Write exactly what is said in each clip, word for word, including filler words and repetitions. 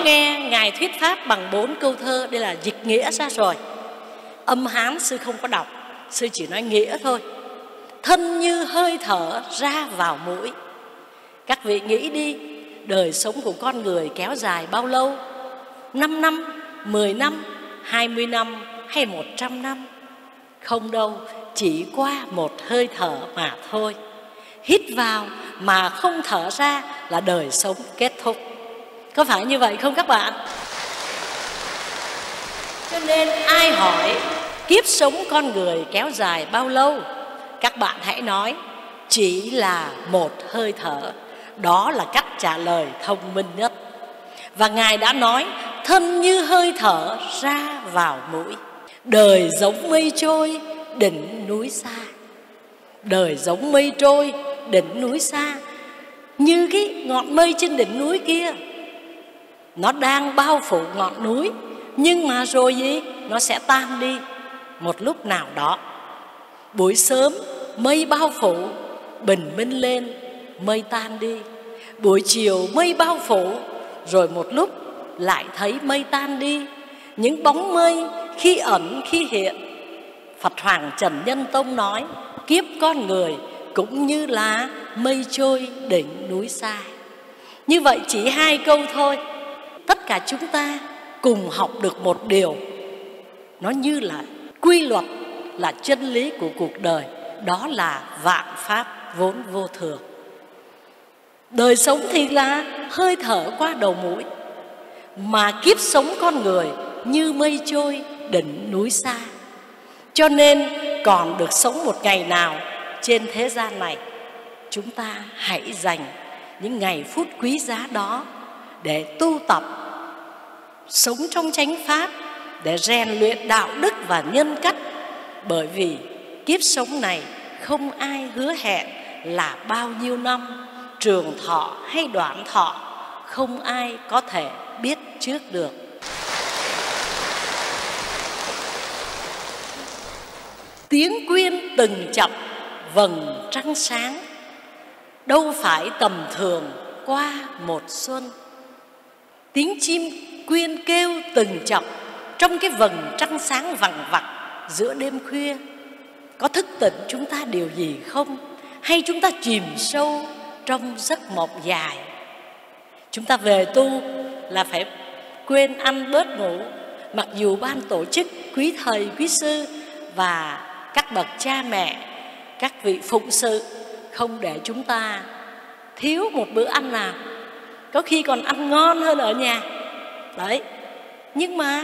nghe Ngài thuyết pháp bằng bốn câu thơ. Đây là dịch nghĩa ra rồi. Âm Hán sư không có đọc, sư chỉ nói nghĩa thôi. Thân như hơi thở ra vào mũi. Các vị nghĩ đi, đời sống của con người kéo dài bao lâu? Năm năm, mười năm, hai mươi năm hay một trăm năm? Không đâu, chỉ qua một hơi thở mà thôi. Hít vào mà không thở ra là đời sống kết thúc. Có phải như vậy không các bạn? Cho nên ai hỏi kiếp sống con người kéo dài bao lâu, các bạn hãy nói chỉ là một hơi thở. Đó là cách trả lời thông minh nhất. Và Ngài đã nói thân như hơi thở ra vào mũi. Đời giống mây trôi đỉnh núi xa. Đời giống mây trôi đỉnh núi xa. Như cái ngọn mây trên đỉnh núi kia, nó đang bao phủ ngọn núi, nhưng mà rồi gì? Nó sẽ tan đi một lúc nào đó. Buổi sớm mây bao phủ, bình minh lên, mây tan đi. Buổi chiều mây bao phủ, rồi một lúc lại thấy mây tan đi. Những bóng mây khi ẩn khi hiện. Phật Hoàng Trần Nhân Tông nói kiếp con người cũng như là mây trôi đỉnh núi xa. Như vậy chỉ hai câu thôi, tất cả chúng ta cùng học được một điều. Nó như là quy luật, là chân lý của cuộc đời. Đó là vạn pháp vốn vô thường. Đời sống thì là hơi thở qua đầu mũi, mà kiếp sống con người như mây trôi đỉnh núi xa. Cho nên còn được sống một ngày nào trên thế gian này, chúng ta hãy dành những ngày phút quý giá đó để tu tập, sống trong chánh pháp, để rèn luyện đạo đức và nhân cách. Bởi vì kiếp sống này không ai hứa hẹn là bao nhiêu năm, trường thọ hay đoạn thọ, không ai có thể biết trước được. Tiếng quyên từng chập vầng trăng sáng, đâu phải tầm thường qua một xuân. Tiếng chim quyên kêu từng chập trong cái vầng trăng sáng vằng vặc giữa đêm khuya. Có thức tỉnh chúng ta điều gì không? Hay chúng ta chìm sâu trong giấc mộng dài? Chúng ta về tu là phải quên ăn bớt ngủ. Mặc dù ban tổ chức, quý thầy, quý sư và các bậc cha mẹ, các vị phụng sự không để chúng ta thiếu một bữa ăn nào, có khi còn ăn ngon hơn ở nhà. Đấy, nhưng mà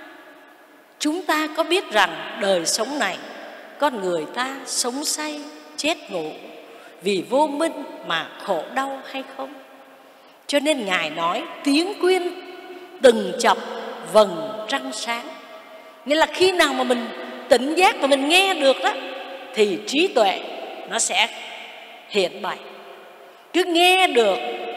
chúng ta có biết rằng đời sống này, con người ta sống say, chết ngủ vì vô minh mà khổ đau hay không? Cho nên Ngài nói tiếng quyên từng chập vầng trăng sáng. Nghĩa là khi nào mà mình tỉnh giác và mình nghe được đó, thì trí tuệ nó sẽ hiện bày. Cứ nghe được,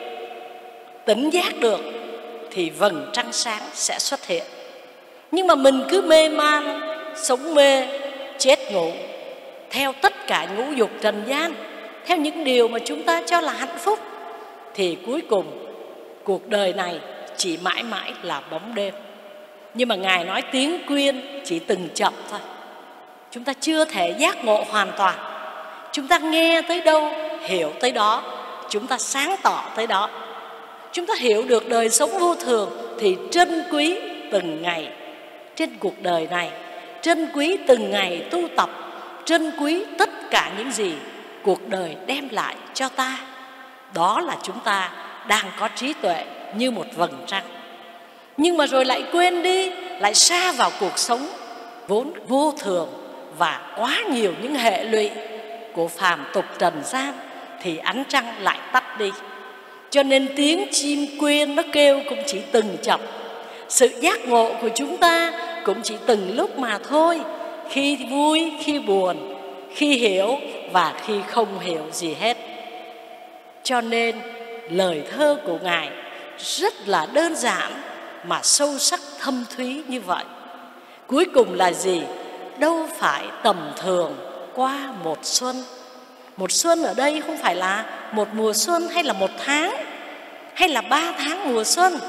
tỉnh giác được thì vầng trăng sáng sẽ xuất hiện. Nhưng mà mình cứ mê man, sống mê, chết ngủ theo tất cả ngũ dục trần gian, theo những điều mà chúng ta cho là hạnh phúc, thì cuối cùng cuộc đời này chỉ mãi mãi là bóng đêm. Nhưng mà Ngài nói tiếng quyên chỉ từng chập thôi. Chúng ta chưa thể giác ngộ hoàn toàn. Chúng ta nghe tới đâu, hiểu tới đó, chúng ta sáng tỏ tới đó. Chúng ta hiểu được đời sống vô thường thì trân quý từng ngày trên cuộc đời này, trân quý từng ngày tu tập, trân quý tất cả những gì cuộc đời đem lại cho ta. Đó là chúng ta đang có trí tuệ như một vầng trăng. Nhưng mà rồi lại quên đi, lại sa vào cuộc sống vốn vô thường và quá nhiều những hệ lụy của phàm tục trần gian, thì ánh trăng lại tắt đi. Cho nên tiếng chim quyên nó kêu cũng chỉ từng chập. Sự giác ngộ của chúng ta cũng chỉ từng lúc mà thôi. Khi vui, khi buồn, khi hiểu và khi không hiểu gì hết. Cho nên lời thơ của Ngài rất là đơn giản mà sâu sắc thâm thúy như vậy. Cuối cùng là gì? Đâu phải tầm thường qua một xuân. Một xuân ở đây không phải là một mùa xuân hay là một tháng hay là ba tháng mùa xuân,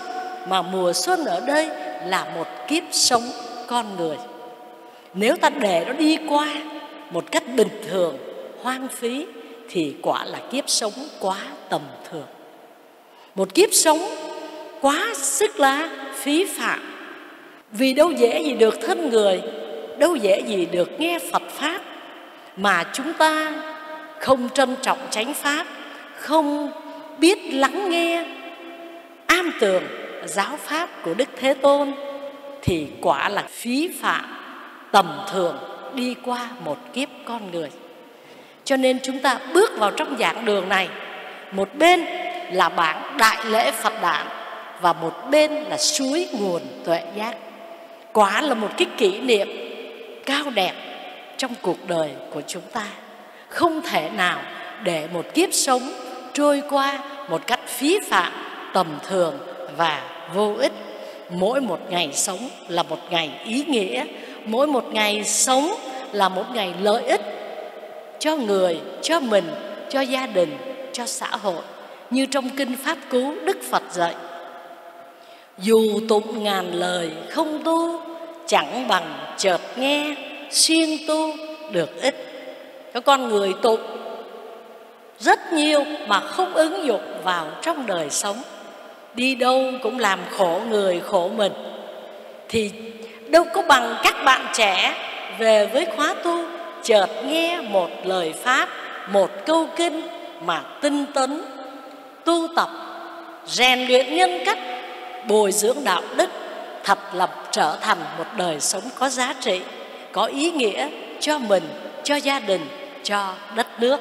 mà mùa xuân ở đây là một kiếp sống con người. Nếu ta để nó đi qua một cách bình thường, hoang phí, thì quả là kiếp sống quá tầm thường. Một kiếp sống quá sức là phí phạm. Vì đâu dễ gì được thân người, đâu dễ gì được nghe Phật Pháp, mà chúng ta không trân trọng chánh Pháp, không biết lắng nghe, am tường giáo Pháp của Đức Thế Tôn, thì quả là phí phạm tầm thường đi qua một kiếp con người. Cho nên chúng ta bước vào trong giảng đường này, một bên là bảng Đại lễ Phật Đản và một bên là suối nguồn tuệ giác. Quả là một cái kỷ niệm cao đẹp trong cuộc đời của chúng ta. Không thể nào để một kiếp sống trôi qua một cách phí phạm, tầm thường và vô ích. Mỗi một ngày sống là một ngày ý nghĩa, mỗi một ngày sống là một ngày lợi ích cho người, cho mình, cho gia đình, cho xã hội. Như trong Kinh Pháp Cú, Đức Phật dạy: dù tụng ngàn lời không tu, chẳng bằng chợt nghe, xuyên tu được ích. Có con người tụng rất nhiều mà không ứng dụng vào trong đời sống, đi đâu cũng làm khổ người khổ mình, thì đâu có bằng các bạn trẻ về với khóa tu, chợt nghe một lời Pháp, một câu kinh mà tinh tấn, tu tập, rèn luyện nhân cách, bồi dưỡng đạo đức, thật là trở thành một đời sống có giá trị, có ý nghĩa cho mình, cho gia đình, cho đất nước.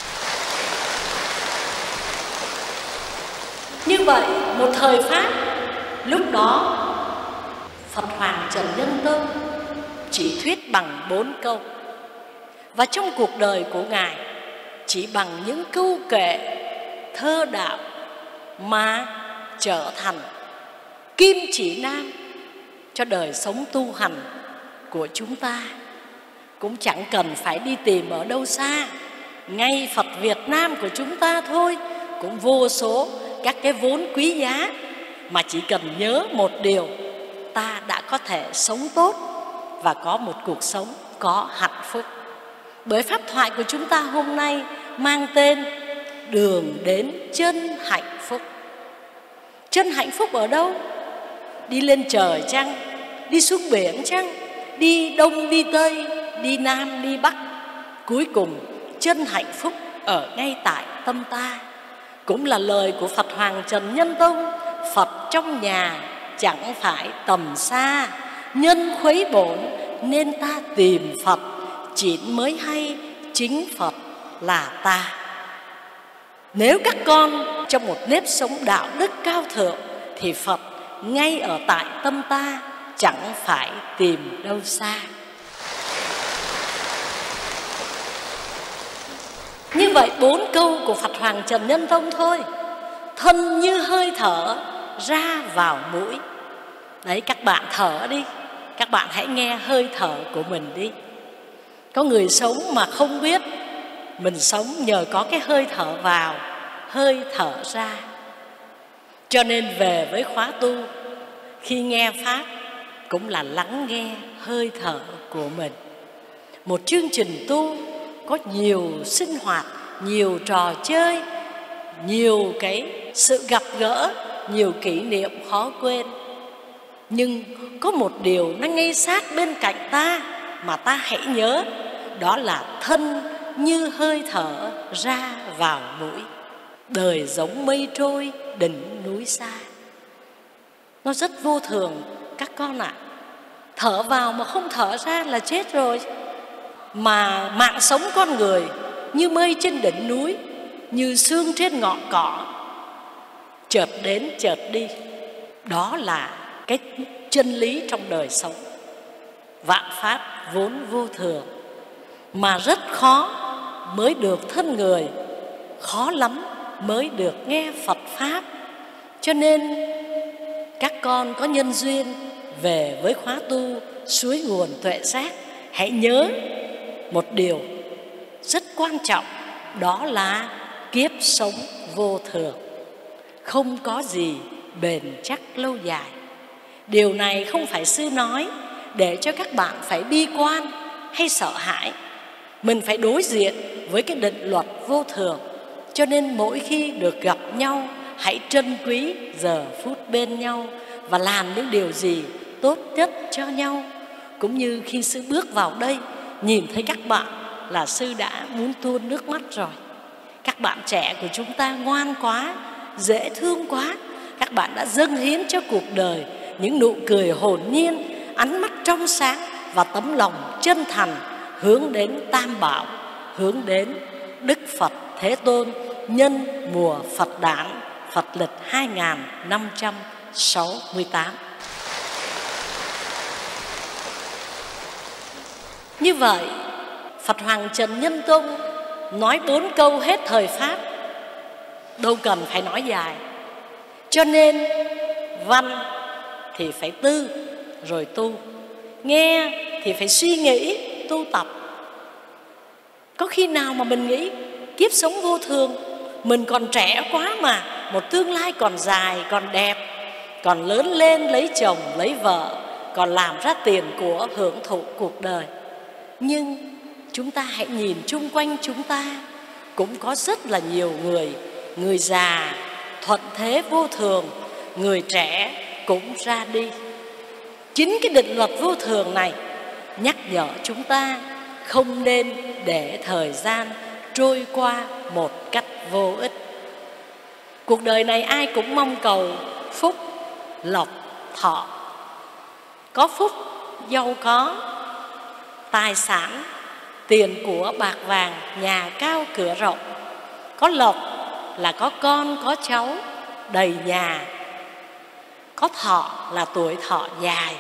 Như vậy, một thời Pháp, lúc đó Phật Hoàng Trần Nhân Tông chỉ thuyết bằng bốn câu. Và trong cuộc đời của Ngài, chỉ bằng những câu kệ, thơ đạo mà trở thành kim chỉ nam cho đời sống tu hành của chúng ta. Cũng chẳng cần phải đi tìm ở đâu xa, ngay Phật Việt Nam của chúng ta thôi cũng vô số các cái vốn quý giá, mà chỉ cần nhớ một điều, ta đã có thể sống tốt và có một cuộc sống có hạnh phúc. Bởi pháp thoại của chúng ta hôm nay mang tên đường đến chân hạnh phúc. Chân hạnh phúc ở đâu? Đi lên trời chăng? Đi xuống biển chăng? Đi đông đi tây, đi nam đi bắc. Cuối cùng chân hạnh phúc ở ngay tại tâm ta. Cũng là lời của Phật Hoàng Trần Nhân Tông: Phật trong nhà chẳng phải tầm xa, nhân khuấy bổn nên ta tìm Phật, chín mới hay chính Phật là ta. Nếu các con trong một nếp sống đạo đức cao thượng, thì Phật ngay ở tại tâm ta, chẳng phải tìm đâu xa. Như vậy bốn câu của Phật Hoàng Trần Nhân Tông thôi. Thân như hơi thở ra vào mũi. Đấy, các bạn thở đi, các bạn hãy nghe hơi thở của mình đi. Có người sống mà không biết mình sống nhờ có cái hơi thở vào, hơi thở ra. Cho nên về với khóa tu, khi nghe Pháp cũng là lắng nghe hơi thở của mình. Một chương trình tu có nhiều sinh hoạt, nhiều trò chơi, nhiều cái sự gặp gỡ, nhiều kỷ niệm khó quên. Nhưng có một điều nó ngay sát bên cạnh ta mà ta hãy nhớ, đó là thân như hơi thở ra vào mũi. Đời giống mây trôi đỉnh núi xa. Nó rất vô thường các con ạ. À. Thở vào mà không thở ra là chết rồi. Mà mạng sống con người như mây trên đỉnh núi, như sương trên ngọn cỏ, chợt đến chợt đi. Đó là cái chân lý trong đời sống. Vạn pháp vốn vô thường, mà rất khó mới được thân người, khó lắm mới được nghe Phật Pháp. Cho nên các con có nhân duyên về với khóa tu suối nguồn tuệ giác, hãy nhớ một điều rất quan trọng, đó là kiếp sống vô thường. Không có gì bền chắc lâu dài. Điều này không phải sư nói để cho các bạn phải bi quan hay sợ hãi. Mình phải đối diện với cái định luật vô thường. Cho nên mỗi khi được gặp nhau, hãy trân quý giờ phút bên nhau và làm những điều gì tốt nhất cho nhau. Cũng như khi sư bước vào đây, nhìn thấy các bạn là sư đã muốn tuôn nước mắt rồi. Các bạn trẻ của chúng ta ngoan quá, dễ thương quá. Các bạn đã dâng hiến cho cuộc đời những nụ cười hồn nhiên, ánh mắt trong sáng và tấm lòng chân thành hướng đến Tam Bảo, hướng đến Đức Phật Thế Tôn nhân mùa Phật đản Phật lịch hai nghìn năm trăm sáu mươi tám. Như vậy, Phật Hoàng Trần Nhân Tông nói bốn câu hết thời Pháp, đâu cần phải nói dài. Cho nên văn thì phải tư rồi tu, nghe thì phải suy nghĩ tu tập. Có khi nào mà mình nghĩ kiếp sống vô thường, mình còn trẻ quá mà, một tương lai còn dài, còn đẹp, còn lớn lên lấy chồng, lấy vợ, còn làm ra tiền của, hưởng thụ cuộc đời. Nhưng chúng ta hãy nhìn chung quanh chúng ta, cũng có rất là nhiều người, người già thuận thế vô thường, người trẻ cũng ra đi. Chính cái định luật vô thường này nhắc nhở chúng ta không nên để thời gian trôi qua một cách vô ích. Cuộc đời này ai cũng mong cầu phúc, lộc, thọ. Có phúc, giàu có, tài sản, tiền của bạc vàng, nhà cao cửa rộng. Có lộc là có con, có cháu, đầy nhà. Có thọ là tuổi thọ dài.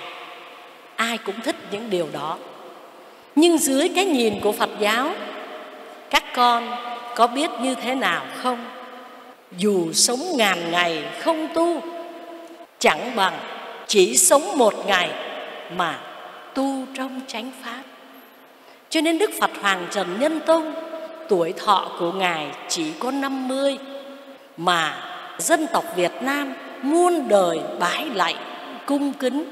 Ai cũng thích những điều đó. Nhưng dưới cái nhìn của Phật giáo, các con có biết như thế nào không? Dù sống ngàn ngày không tu, chẳng bằng chỉ sống một ngày mà tu trong chánh pháp. Cho nên Đức Phật Hoàng Trần Nhân Tông, tuổi thọ của Ngài chỉ có năm mươi, mà dân tộc Việt Nam muôn đời bái lạy cung kính.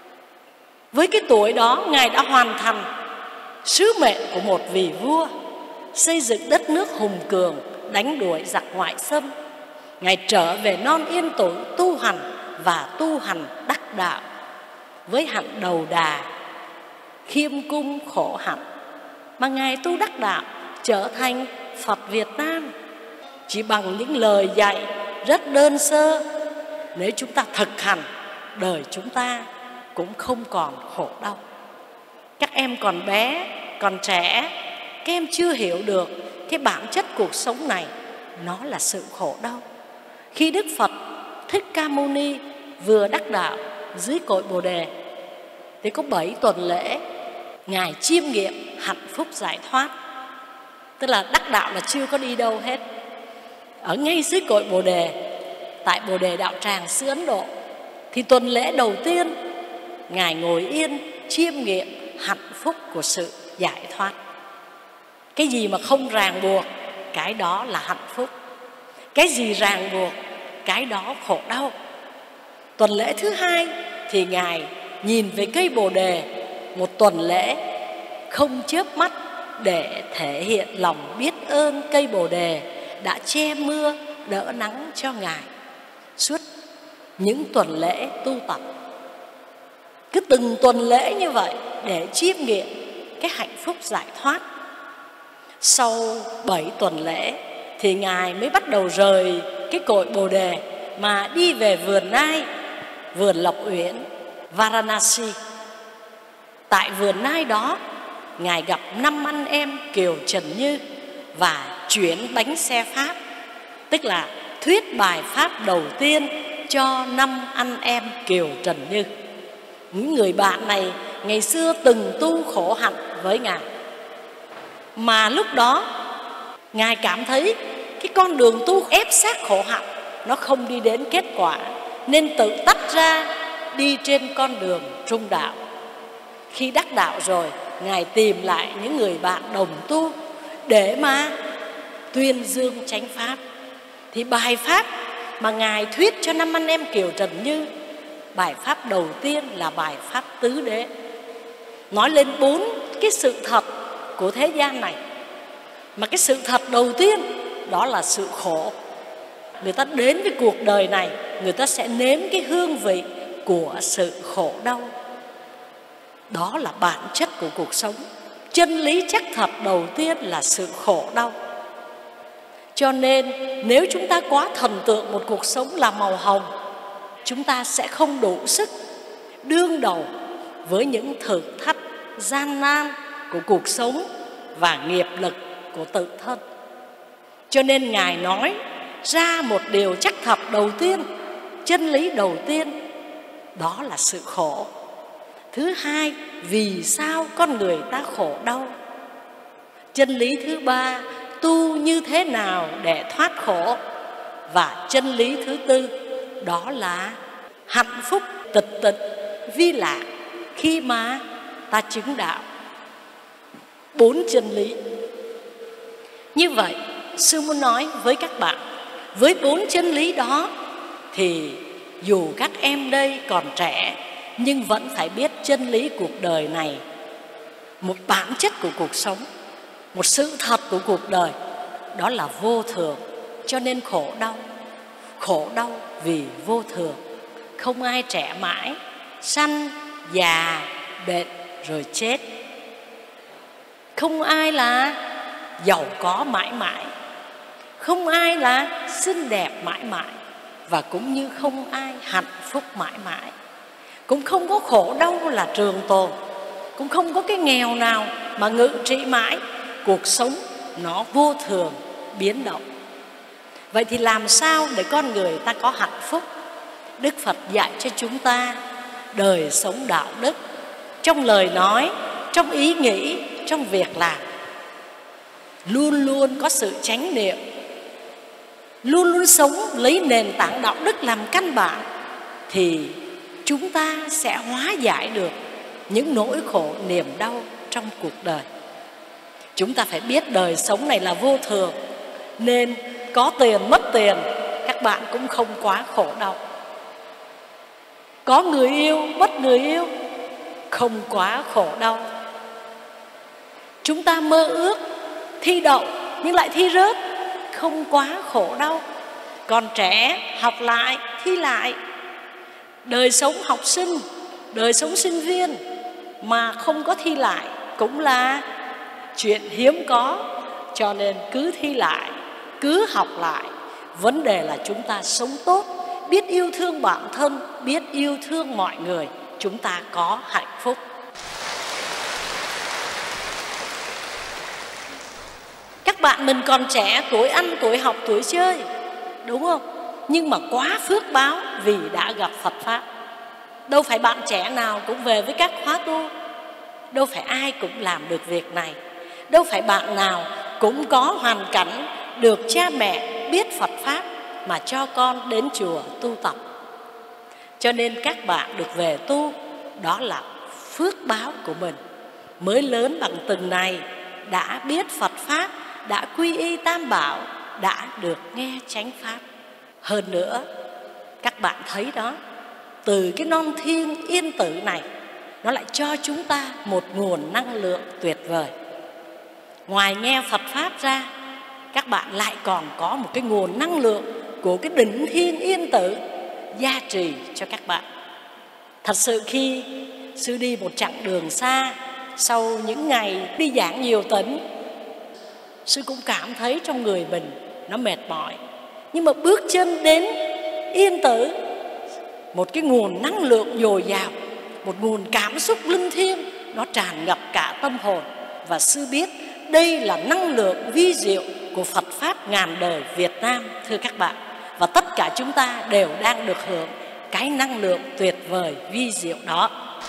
Với cái tuổi đó, Ngài đã hoàn thành sứ mệnh của một vị vua, xây dựng đất nước hùng cường, đánh đuổi giặc ngoại xâm. Ngài trở về non yên tổ tu hành và tu hành đắc đạo, với hạnh đầu đà, khiêm cung khổ hạnh, mà Ngài tu đắc đạo trở thành Phật Việt Nam. Chỉ bằng những lời dạy rất đơn sơ, nếu chúng ta thực hành, đời chúng ta cũng không còn khổ đau. Các em còn bé, còn trẻ, các em chưa hiểu được cái bản chất cuộc sống này, nó là sự khổ đau. Khi Đức Phật Thích Ca Mâu Ni vừa đắc đạo dưới cội Bồ Đề, thì có bảy tuần lễ Ngài chiêm nghiệm hạnh phúc giải thoát. Tức là đắc đạo là chưa có đi đâu hết. Ở ngay dưới cội Bồ Đề, tại Bồ Đề Đạo Tràng xứ Ấn Độ, thì tuần lễ đầu tiên Ngài ngồi yên chiêm nghiệm hạnh phúc của sự giải thoát. Cái gì mà không ràng buộc, cái đó là hạnh phúc. Cái gì ràng buộc, cái đó khổ đau. Tuần lễ thứ hai thì Ngài nhìn về cây Bồ Đề một tuần lễ không chớp mắt, để thể hiện lòng biết ơn cây Bồ Đề đã che mưa đỡ nắng cho Ngài suốt những tuần lễ tu tập. Cứ từng tuần lễ như vậy để chiêm nghiệm cái hạnh phúc giải thoát. Sau bảy tuần lễ thì Ngài mới bắt đầu rời cái cội Bồ Đề mà đi về vườn Nai, vườn Lộc Uyển, Varanasi. Tại vườn Nai đó, Ngài gặp năm anh em Kiều Trần Như và chuyển bánh xe Pháp, tức là thuyết bài Pháp đầu tiên cho năm anh em Kiều Trần Như. Những người bạn này ngày xưa từng tu khổ hạnh với Ngài, mà lúc đó Ngài cảm thấy cái con đường tu ép sát khổ hạnh nó không đi đến kết quả, nên tự tách ra đi trên con đường trung đạo. Khi đắc đạo rồi, Ngài tìm lại những người bạn đồng tu để mà tuyên dương chánh pháp. Thì bài pháp mà Ngài thuyết cho năm anh em Kiều Trần Như. Bài pháp đầu tiên là bài pháp tứ đế, nói lên bốn cái sự thật của thế gian này. Mà cái sự thật đầu tiên đó là sự khổ. Người ta đến với cuộc đời này, người ta sẽ nếm cái hương vị của sự khổ đau. Đó là bản chất của cuộc sống. Chân lý chắc thật đầu tiên là sự khổ đau. Cho nên nếu chúng ta quá thần tượng một cuộc sống là màu hồng, chúng ta sẽ không đủ sức đương đầu với những thử thách gian nan của cuộc sống và nghiệp lực của tự thân. Cho nên Ngài nói ra một điều chắc thật đầu tiên, chân lý đầu tiên, đó là sự khổ. Thứ hai, vì sao con người ta khổ đau? Chân lý thứ ba, tu như thế nào để thoát khổ? Và chân lý thứ tư, đó là hạnh phúc tịch tịch vi lạc khi mà ta chứng đạo. Bốn chân lý. Như vậy, sư muốn nói với các bạn, với bốn chân lý đó thì dù các em đây còn trẻ, nhưng vẫn phải biết chân lý cuộc đời này, một bản chất của cuộc sống, một sự thật của cuộc đời, đó là vô thường. Cho nên khổ đau. Khổ đau vì vô thường. Không ai trẻ mãi, sanh, già, bệnh rồi chết. Không ai là giàu có mãi mãi, không ai là xinh đẹp mãi mãi, và cũng như không ai hạnh phúc mãi mãi. Cũng không có khổ đau là trường tồn, cũng không có cái nghèo nào mà ngự trị mãi. Cuộc sống nó vô thường, biến động. Vậy thì làm sao để con người ta có hạnh phúc? Đức Phật dạy cho chúng ta đời sống đạo đức, trong lời nói, trong ý nghĩ, trong việc làm, luôn luôn có sự chánh niệm, luôn luôn sống lấy nền tảng đạo đức làm căn bản, thì chúng ta sẽ hóa giải được những nỗi khổ niềm đau trong cuộc đời. Chúng ta phải biết đời sống này là vô thường, nên có tiền mất tiền các bạn cũng không quá khổ đau. Có người yêu mất người yêu không quá khổ đau. Chúng ta mơ ước thi đậu nhưng lại thi rớt, không quá khổ đau. Còn trẻ học lại, thi lại. Đời sống học sinh, đời sống sinh viên mà không có thi lại cũng là chuyện hiếm có. Cho nên cứ thi lại, cứ học lại. Vấn đề là chúng ta sống tốt, biết yêu thương bản thân, biết yêu thương mọi người, chúng ta có hạnh phúc. Các bạn mình còn trẻ, tuổi ăn, tuổi học, tuổi chơi, đúng không? Nhưng mà quá phước báo vì đã gặp Phật Pháp. Đâu phải bạn trẻ nào cũng về với các khóa tu, đâu phải ai cũng làm được việc này, đâu phải bạn nào cũng có hoàn cảnh được cha mẹ biết Phật Pháp mà cho con đến chùa tu tập. Cho nên các bạn được về tu, đó là phước báo của mình. Mới lớn bằng từng này, đã biết Phật Pháp, đã quy y Tam Bảo, đã được nghe chánh Pháp. Hơn nữa, các bạn thấy đó, từ cái non thiêng yên tử này, nó lại cho chúng ta một nguồn năng lượng tuyệt vời. Ngoài nghe Phật Pháp ra, các bạn lại còn có một cái nguồn năng lượng của cái đỉnh thiêng yên tử gia trì cho các bạn. Thật sự khi sư đi một chặng đường xa, sau những ngày đi giảng nhiều tỉnh, sư cũng cảm thấy trong người mình nó mệt mỏi. Nhưng mà bước chân đến yên tử, một cái nguồn năng lượng dồi dào, một nguồn cảm xúc linh thiêng, nó tràn ngập cả tâm hồn. Và sư biết đây là năng lượng vi diệu của Phật Pháp ngàn đời Việt Nam, thưa các bạn. Và tất cả chúng ta đều đang được hưởng cái năng lượng tuyệt vời vi diệu đó.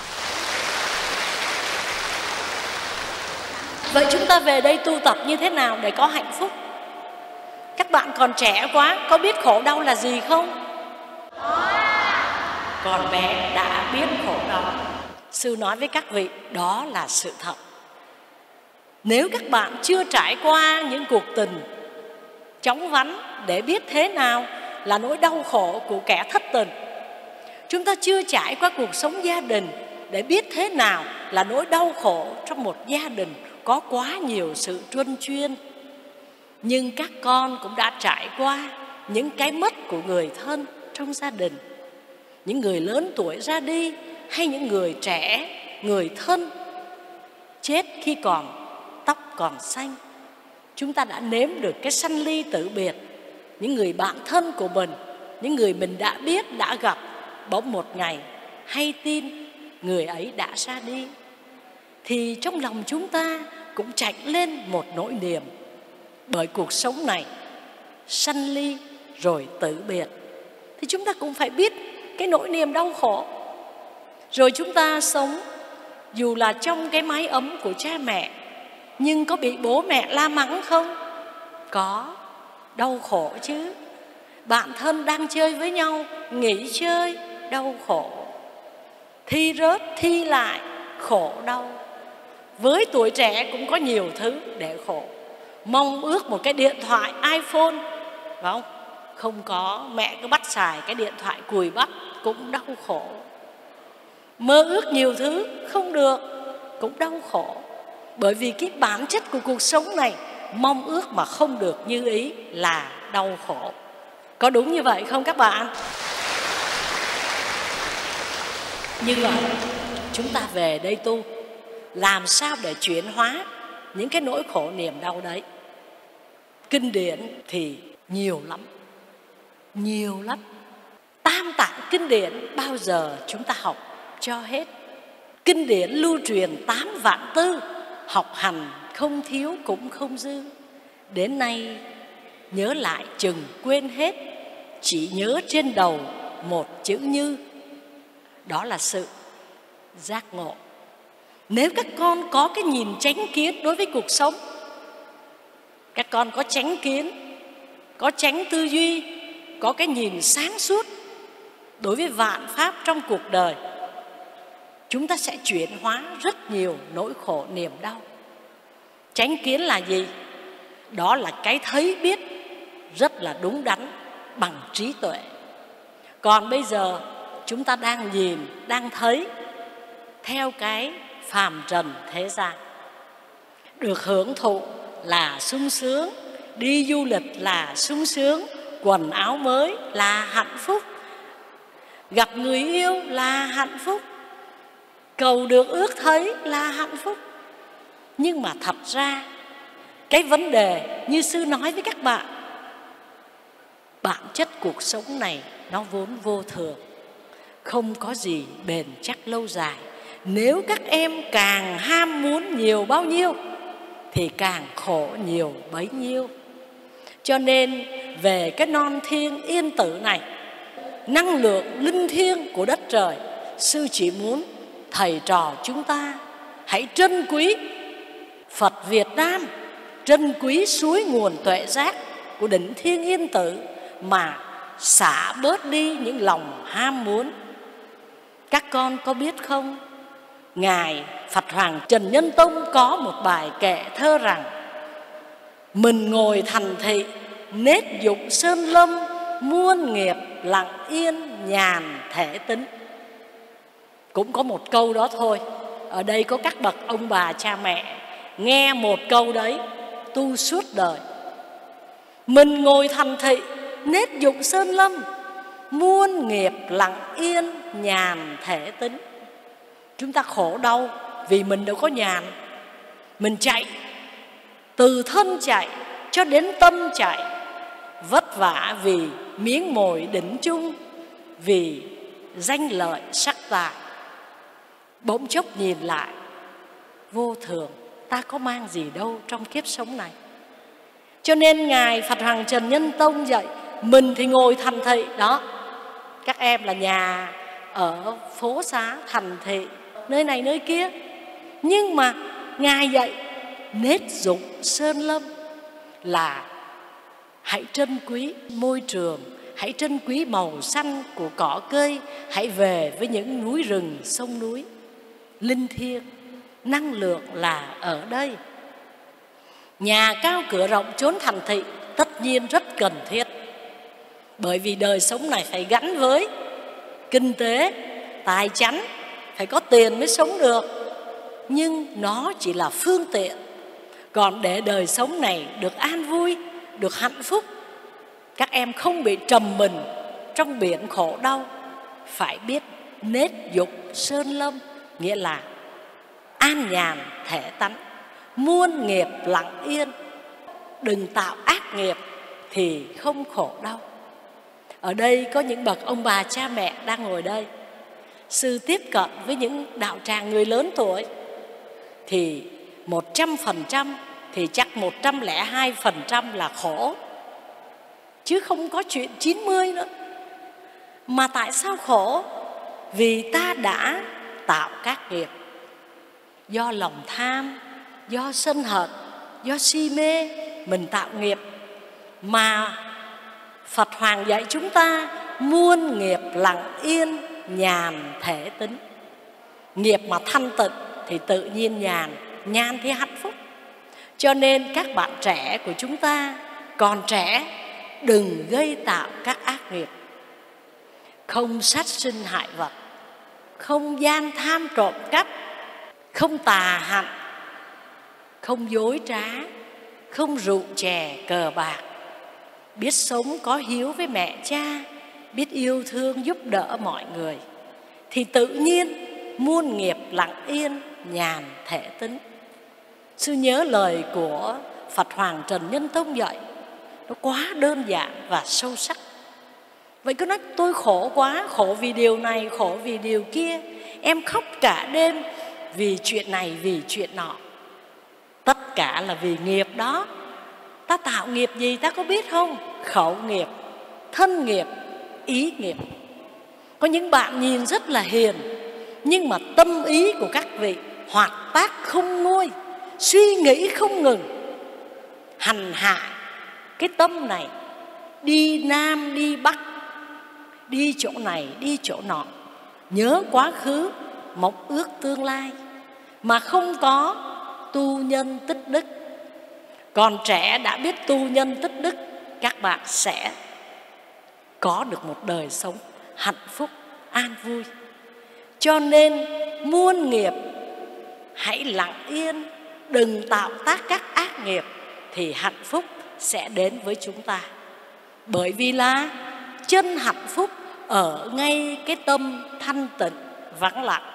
Vậy chúng ta về đây tu tập như thế nào để có hạnh phúc? Các bạn còn trẻ quá, có biết khổ đau là gì không? Còn bé đã biết khổ đau. Sư nói với các vị, đó là sự thật. Nếu các bạn chưa trải qua những cuộc tình chóng vánh để biết thế nào là nỗi đau khổ của kẻ thất tình. Chúng ta chưa trải qua cuộc sống gia đình để biết thế nào là nỗi đau khổ trong một gia đình có quá nhiều sự truân chuyên. Nhưng các con cũng đã trải qua những cái mất của người thân trong gia đình, những người lớn tuổi ra đi, hay những người trẻ, người thân chết khi còn tóc còn xanh. Chúng ta đã nếm được cái sanh ly tử biệt. Những người bạn thân của mình, những người mình đã biết, đã gặp, bỗng một ngày hay tin người ấy đã ra đi, thì trong lòng chúng ta cũng chạy lên một nỗi niềm. Bởi cuộc sống này sanh ly rồi tử biệt, thì chúng ta cũng phải biết cái nỗi niềm đau khổ. Rồi chúng ta sống dù là trong cái mái ấm của cha mẹ, nhưng có bị bố mẹ la mắng không? Có, đau khổ chứ. Bạn thân đang chơi với nhau, nghỉ chơi, đau khổ. Thi rớt, thi lại, khổ đau. Với tuổi trẻ cũng có nhiều thứ để khổ. Mong ước một cái điện thoại iPhone, phải không? Không có, mẹ cứ bắt xài cái điện thoại cùi bắp, cũng đau khổ. Mơ ước nhiều thứ không được, cũng đau khổ. Bởi vì cái bản chất của cuộc sống này, mong ước mà không được như ý là đau khổ. Có đúng như vậy không các bạn? Như vậy chúng ta về đây tu, làm sao để chuyển hóa những cái nỗi khổ niềm đau đấy? Kinh điển thì nhiều lắm, nhiều lắm. Tam tạng kinh điển bao giờ chúng ta học cho hết. Kinh điển lưu truyền tám vạn tư, học hành không thiếu cũng không dư. Đến nay nhớ lại chừng quên hết, chỉ nhớ trên đầu một chữ như. Đó là sự giác ngộ. Nếu các con có cái nhìn chánh kiến đối với cuộc sống, các con có chánh kiến, có chánh tư duy, có cái nhìn sáng suốt đối với vạn pháp trong cuộc đời, chúng ta sẽ chuyển hóa rất nhiều nỗi khổ niềm đau. Chánh kiến là gì? Đó là cái thấy biết rất là đúng đắn bằng trí tuệ. Còn bây giờ chúng ta đang nhìn, đang thấy theo cái phàm trần thế gian. Được hưởng thụ là sung sướng, đi du lịch là sung sướng, quần áo mới là hạnh phúc, gặp người yêu là hạnh phúc, cầu được ước thấy là hạnh phúc. Nhưng mà thật ra cái vấn đề như sư nói với các bạn, bản chất cuộc sống này nó vốn vô thường, không có gì bền chắc lâu dài. Nếu các em càng ham muốn nhiều bao nhiêu thì càng khổ nhiều bấy nhiêu. Cho nên về cái non thiêng yên tử này, năng lượng linh thiêng của đất trời, sư chỉ muốn thầy trò chúng ta hãy trân quý Phật Việt Nam, trân quý suối nguồn tuệ giác của đỉnh thiêng yên tử, mà xả bớt đi những lòng ham muốn. Các con có biết không, Ngài Phật Hoàng Trần Nhân Tông có một bài kệ thơ rằng: mình ngồi thành thị, nết dụng sơn lâm, muôn nghiệp lặng yên nhàn thể tính. Cũng có một câu đó thôi. Ở đây có các bậc ông bà cha mẹ nghe một câu đấy tu suốt đời. Mình ngồi thành thị, nết dụng sơn lâm, muôn nghiệp lặng yên nhàn thể tính. Chúng ta khổ đau vì mình đâu có nhàn. Mình chạy, từ thân chạy cho đến tâm chạy, vất vả vì miếng mồi đỉnh chung, vì danh lợi sắc tài. Bỗng chốc nhìn lại, vô thường, ta có mang gì đâu trong kiếp sống này. Cho nên Ngài Phật Hoàng Trần Nhân Tông dạy, mình thì ngồi thành thị đó. Các em là nhà ở phố xá thành thị, nơi này nơi kia. Nhưng mà Ngài dạy nết dụng sơn lâm là hãy trân quý môi trường, hãy trân quý màu xanh của cỏ cây, hãy về với những núi rừng, sông núi. Linh thiêng, năng lượng là ở đây. Nhà cao cửa rộng chốn thành thị tất nhiên rất cần thiết. Bởi vì đời sống này phải gắn với kinh tế, tài chánh, phải có tiền mới sống được. Nhưng nó chỉ là phương tiện. Còn để đời sống này được an vui, được hạnh phúc, các em không bị trầm mình trong biển khổ đau, phải biết nết dục sơn lâm, nghĩa là an nhàn thể tánh, muôn nghiệp lặng yên. Đừng tạo ác nghiệp thì không khổ đau. Ở đây có những bậc ông bà cha mẹ đang ngồi đây. Sư tiếp cận với những đạo tràng người lớn tuổi thì một trăm phần trăm thì chắc một trăm lẻ hai phần trăm là khổ, chứ không có chuyện chín mươi nữa. Mà tại sao khổ? Vì ta đã tạo các nghiệp do lòng tham, do sân hận, do si mê, mình tạo nghiệp. Mà Phật Hoàng dạy chúng ta muôn nghiệp lặng yên, nhàn thể tính. Nghiệp mà thanh tịnh thì tự nhiên nhàn, nhàn thì hạnh phúc. Cho nên các bạn trẻ của chúng ta còn trẻ, đừng gây tạo các ác nghiệp. Không sát sinh hại vật, không gian tham trộm cắp, không tà hạnh, không dối trá, không rượu chè cờ bạc. Biết sống có hiếu với mẹ cha, biết yêu thương giúp đỡ mọi người, thì tự nhiên muôn nghiệp lặng yên, nhàn thể tính. Sư nhớ lời của Phật Hoàng Trần Nhân Tông dạy, nó quá đơn giản và sâu sắc. Vậy cứ nói tôi khổ quá, khổ vì điều này, khổ vì điều kia, em khóc cả đêm vì chuyện này, vì chuyện nọ. Tất cả là vì nghiệp đó. Ta tạo nghiệp gì ta có biết không? Khẩu nghiệp, thân nghiệp, ý nghiệp. Có những bạn nhìn rất là hiền, nhưng mà tâm ý của các vị hoạt bát không nguôi, suy nghĩ không ngừng, hành hạ cái tâm này, đi nam đi bắc, đi chỗ này đi chỗ nọ, nhớ quá khứ, mong ước tương lai, mà không có tu nhân tích đức. Còn trẻ đã biết tu nhân tích đức, các bạn sẽ có được một đời sống hạnh phúc, an vui. Cho nên muôn nghiệp hãy lặng yên, đừng tạo tác các ác nghiệp, thì hạnh phúc sẽ đến với chúng ta. Bởi vì là chân hạnh phúc ở ngay cái tâm thanh tịnh vắng lặng.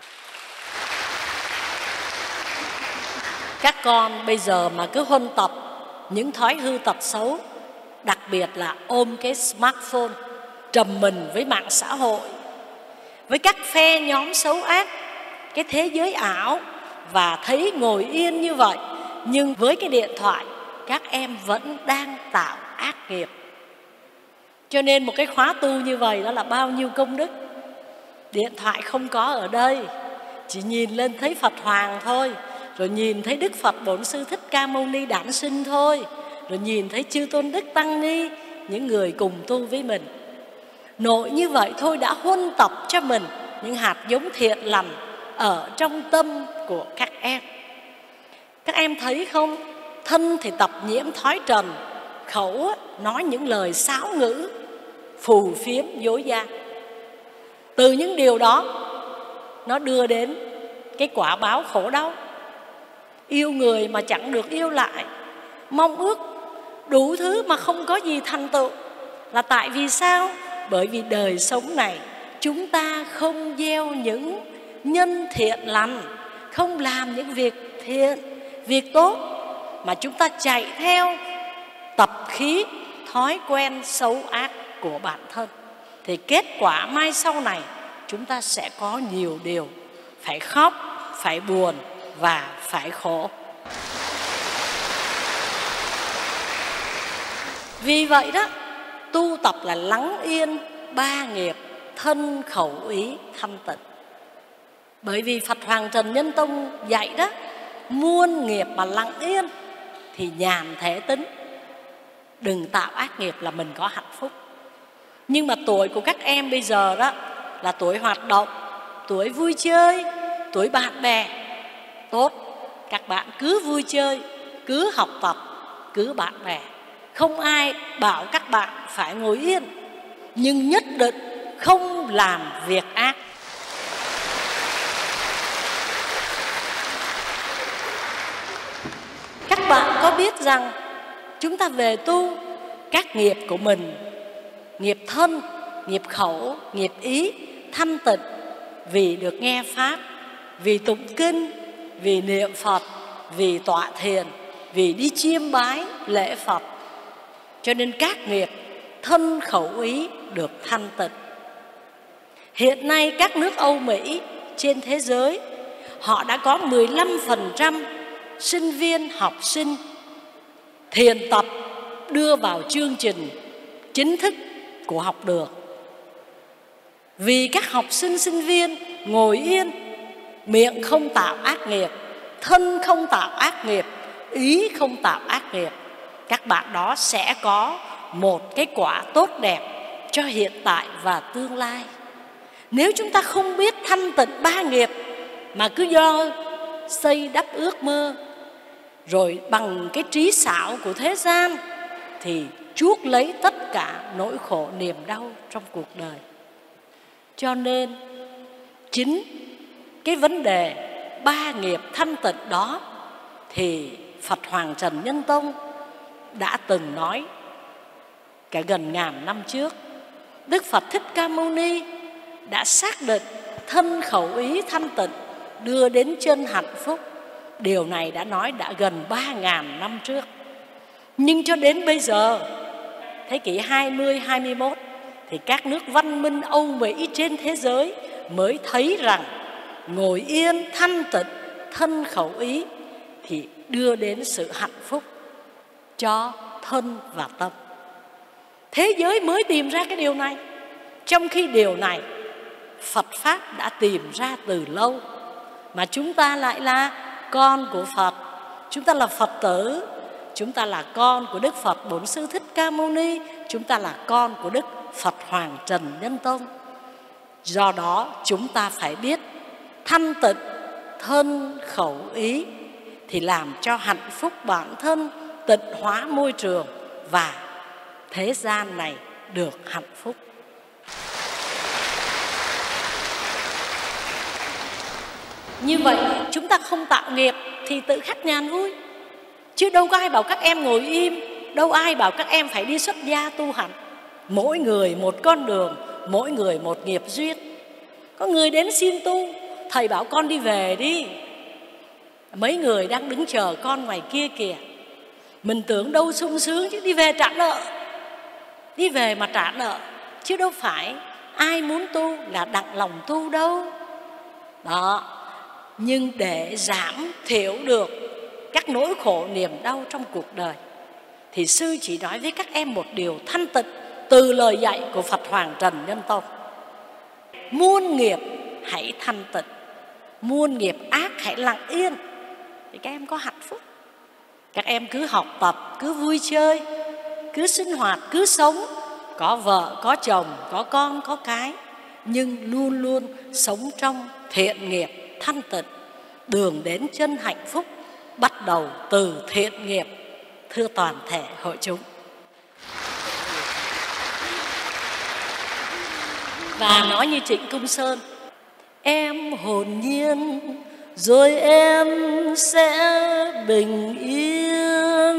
Các con bây giờ mà cứ huân tập những thói hư tật xấu, đặc biệt là ôm cái smartphone, trầm mình với mạng xã hội, với các phe nhóm xấu ác, cái thế giới ảo, và thấy ngồi yên như vậy, nhưng với cái điện thoại các em vẫn đang tạo ác nghiệp. Cho nên một cái khóa tu như vậy đó là bao nhiêu công đức. Điện thoại không có ở đây, chỉ nhìn lên thấy Phật Hoàng thôi, rồi nhìn thấy Đức Phật Bổn Sư Thích Ca Mâu Ni đản sinh thôi, rồi nhìn thấy chư tôn đức tăng ni, những người cùng tu với mình. Nội như vậy thôi đã huân tập cho mình những hạt giống thiện lành ở trong tâm của các em. Các em thấy không? Thân thì tập nhiễm thói trần, khẩu nói những lời sáo ngữ, phù phiếm dối gian. Từ những điều đó nó đưa đến cái quả báo khổ đau. Yêu người mà chẳng được yêu lại, mong ước đủ thứ mà không có gì thành tựu. Là tại vì sao? Bởi vì đời sống này chúng ta không gieo những nhân thiện lành, không làm những việc thiện, việc tốt, mà chúng ta chạy theo tập khí, thói quen xấu ác của bản thân. Thì kết quả mai sau này chúng ta sẽ có nhiều điều phải khóc, phải buồn và phải khổ. Vì vậy đó, tu tập là lắng yên ba nghiệp thân khẩu ý thanh tịnh. Bởi vì Phật Hoàng Trần Nhân Tông dạy đó, muôn nghiệp mà lặng yên thì nhàn thể tính. Đừng tạo ác nghiệp là mình có hạnh phúc. Nhưng mà tuổi của các em bây giờ đó là tuổi hoạt động, tuổi vui chơi, tuổi bạn bè. Tốt, các bạn cứ vui chơi, cứ học tập, cứ bạn bè. Không ai bảo các bạn phải ngồi yên. nhưng nhất định không làm việc ác. Các bạn có biết rằng chúng ta về tu các nghiệp của mình, nghiệp thân, nghiệp khẩu, nghiệp ý, thanh tịnh, vì được nghe Pháp, vì tụng kinh, vì niệm Phật, vì tọa thiền, vì đi chiêm bái lễ Phật. Cho nên các nghiệp thân khẩu ý được thanh tịnh. Hiện nay các nước Âu Mỹ trên thế giới, họ đã có mười lăm phần trăm sinh viên học sinh thiền tập đưa vào chương trình chính thức của học đường. Vì các học sinh sinh viên ngồi yên, miệng không tạo ác nghiệp, thân không tạo ác nghiệp, ý không tạo ác nghiệp, các bạn đó sẽ có một cái quả tốt đẹp cho hiện tại và tương lai. Nếu chúng ta không biết thanh tịnh ba nghiệp mà cứ do xây đắp ước mơ, rồi bằng cái trí xảo của thế gian thì chuốc lấy tất cả nỗi khổ niềm đau trong cuộc đời. Cho nên chính cái vấn đề ba nghiệp thanh tịnh đó thì Phật Hoàng Trần Nhân Tông đã từng nói cả gần ngàn năm trước. Đức Phật Thích Ca Mâu Ni đã xác định thân khẩu ý thanh tịnh đưa đến chân hạnh phúc. Điều này đã nói đã gần ba ngàn năm trước. Nhưng cho đến bây giờ, thế kỷ hai mươi, hai mươi mốt, thì các nước văn minh Âu Mỹ trên thế giới mới thấy rằng ngồi yên thanh tịnh thân khẩu ý thì đưa đến sự hạnh phúc cho thân và tâm. Thế giới mới tìm ra cái điều này, trong khi điều này Phật Pháp đã tìm ra từ lâu. Mà chúng ta lại là con của Phật, chúng ta là Phật tử, chúng ta là con của Đức Phật Bổn Sư Thích Ca Mâu Ni, chúng ta là con của Đức Phật Hoàng Trần Nhân Tông. Do đó chúng ta phải biết thanh tịnh thân khẩu ý thì làm cho hạnh phúc bản thân, tịnh hóa môi trường và thế gian này được hạnh phúc. Như vậy chúng ta không tạo nghiệp thì tự khắc nhàn vui. Chứ đâu có ai bảo các em ngồi im, đâu ai bảo các em phải đi xuất gia tu hành. Mỗi người một con đường, mỗi người một nghiệp duyên. Có người đến xin tu, thầy bảo con đi về đi. Mấy người đang đứng chờ con ngoài kia kìa. Mình tưởng đâu sung sướng chứ đi về trả nợ. Đi về mà trả nợ, chứ đâu phải ai muốn tu là đặng lòng tu đâu. Đó. Nhưng để giảm thiểu được các nỗi khổ niềm đau trong cuộc đời thì sư chỉ nói với các em một điều thanh tịnh từ lời dạy của Phật Hoàng Trần Nhân Tông. Muôn nghiệp hãy thanh tịnh, muôn nghiệp ác hãy lặng yên, thì các em có hạnh phúc. Các em cứ học tập, cứ vui chơi, cứ sinh hoạt, cứ sống, có vợ, có chồng, có con, có cái, nhưng luôn luôn sống trong thiện nghiệp thanh tịnh. Đường đến chân hạnh phúc bắt đầu từ thiện nghiệp, thưa toàn thể hội chúng. Và nói như Trịnh Công Sơn: em hồn nhiên rồi em sẽ bình yên.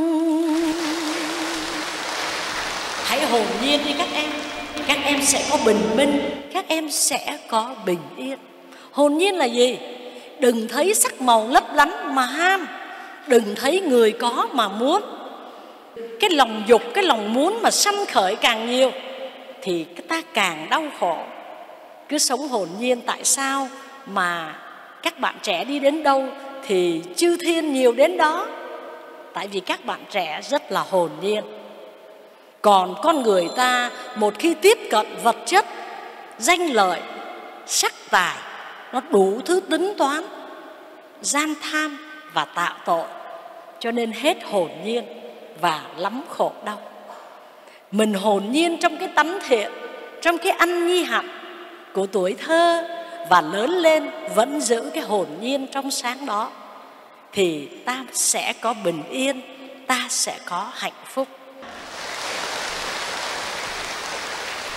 Hãy hồn nhiên đi các em, các em sẽ có bình minh, các em sẽ có bình yên. Hồn nhiên là gì? Đừng thấy sắc màu lấp lánh mà ham, đừng thấy người có mà muốn. Cái lòng dục, cái lòng muốn mà sanh khởi càng nhiều thì ta càng đau khổ. Cứ sống hồn nhiên. Tại sao mà các bạn trẻ đi đến đâu thì chư thiên nhiều đến đó? Tại vì các bạn trẻ rất là hồn nhiên. Còn con người ta một khi tiếp cận vật chất, danh lợi, sắc tài, nó đủ thứ tính toán, gian tham và tạo tội, cho nên hết hồn nhiên và lắm khổ đau. Mình hồn nhiên trong cái tánh thiện, trong cái ăn nhi hạnh của tuổi thơ, và lớn lên vẫn giữ cái hồn nhiên trong sáng đó, thì ta sẽ có bình yên, ta sẽ có hạnh phúc.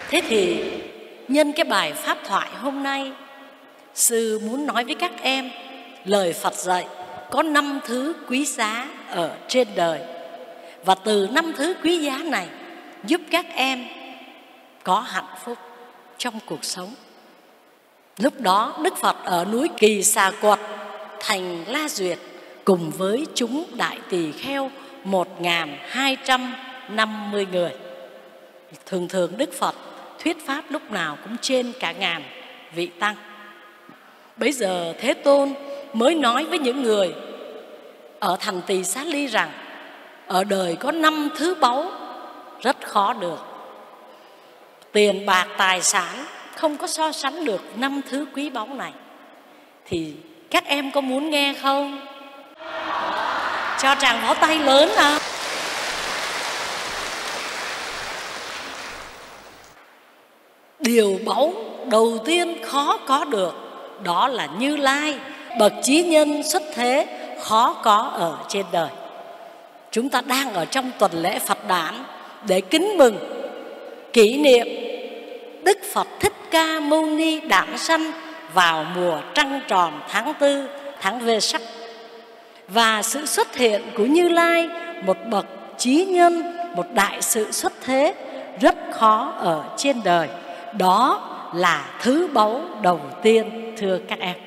Thế thì nhân cái bài pháp thoại hôm nay, sư muốn nói với các em lời Phật dạy có năm thứ quý giá ở trên đời. Và từ năm thứ quý giá này giúp các em có hạnh phúc trong cuộc sống. Lúc đó Đức Phật ở núi Kỳ Xà Quật, thành La Duyệt, cùng với chúng đại tỳ kheo một nghìn hai trăm năm mươi người. Thường thường Đức Phật thuyết pháp lúc nào cũng trên cả ngàn vị tăng. Bây giờ Thế Tôn mới nói với những người ở thành Tỳ Xá Ly rằng ở đời có năm thứ báu rất khó được. Tiền bạc tài sản không có so sánh được năm thứ quý báu này. Thì các em có muốn nghe không? Cho tràng vỗ tay lớn nào. Điều báu đầu tiên khó có được đó là Như Lai, bậc chí nhân xuất thế, khó có ở trên đời. Chúng ta đang ở trong tuần lễ Phật đản để kính mừng kỷ niệm Đức Phật Thích Ca Mâu Ni đản sanh vào mùa trăng tròn tháng tư, tháng Vê-sắc. Và sự xuất hiện của Như Lai, một bậc chí nhân, một đại sự xuất thế rất khó ở trên đời. Đó là thứ báu đầu tiên, thưa các em.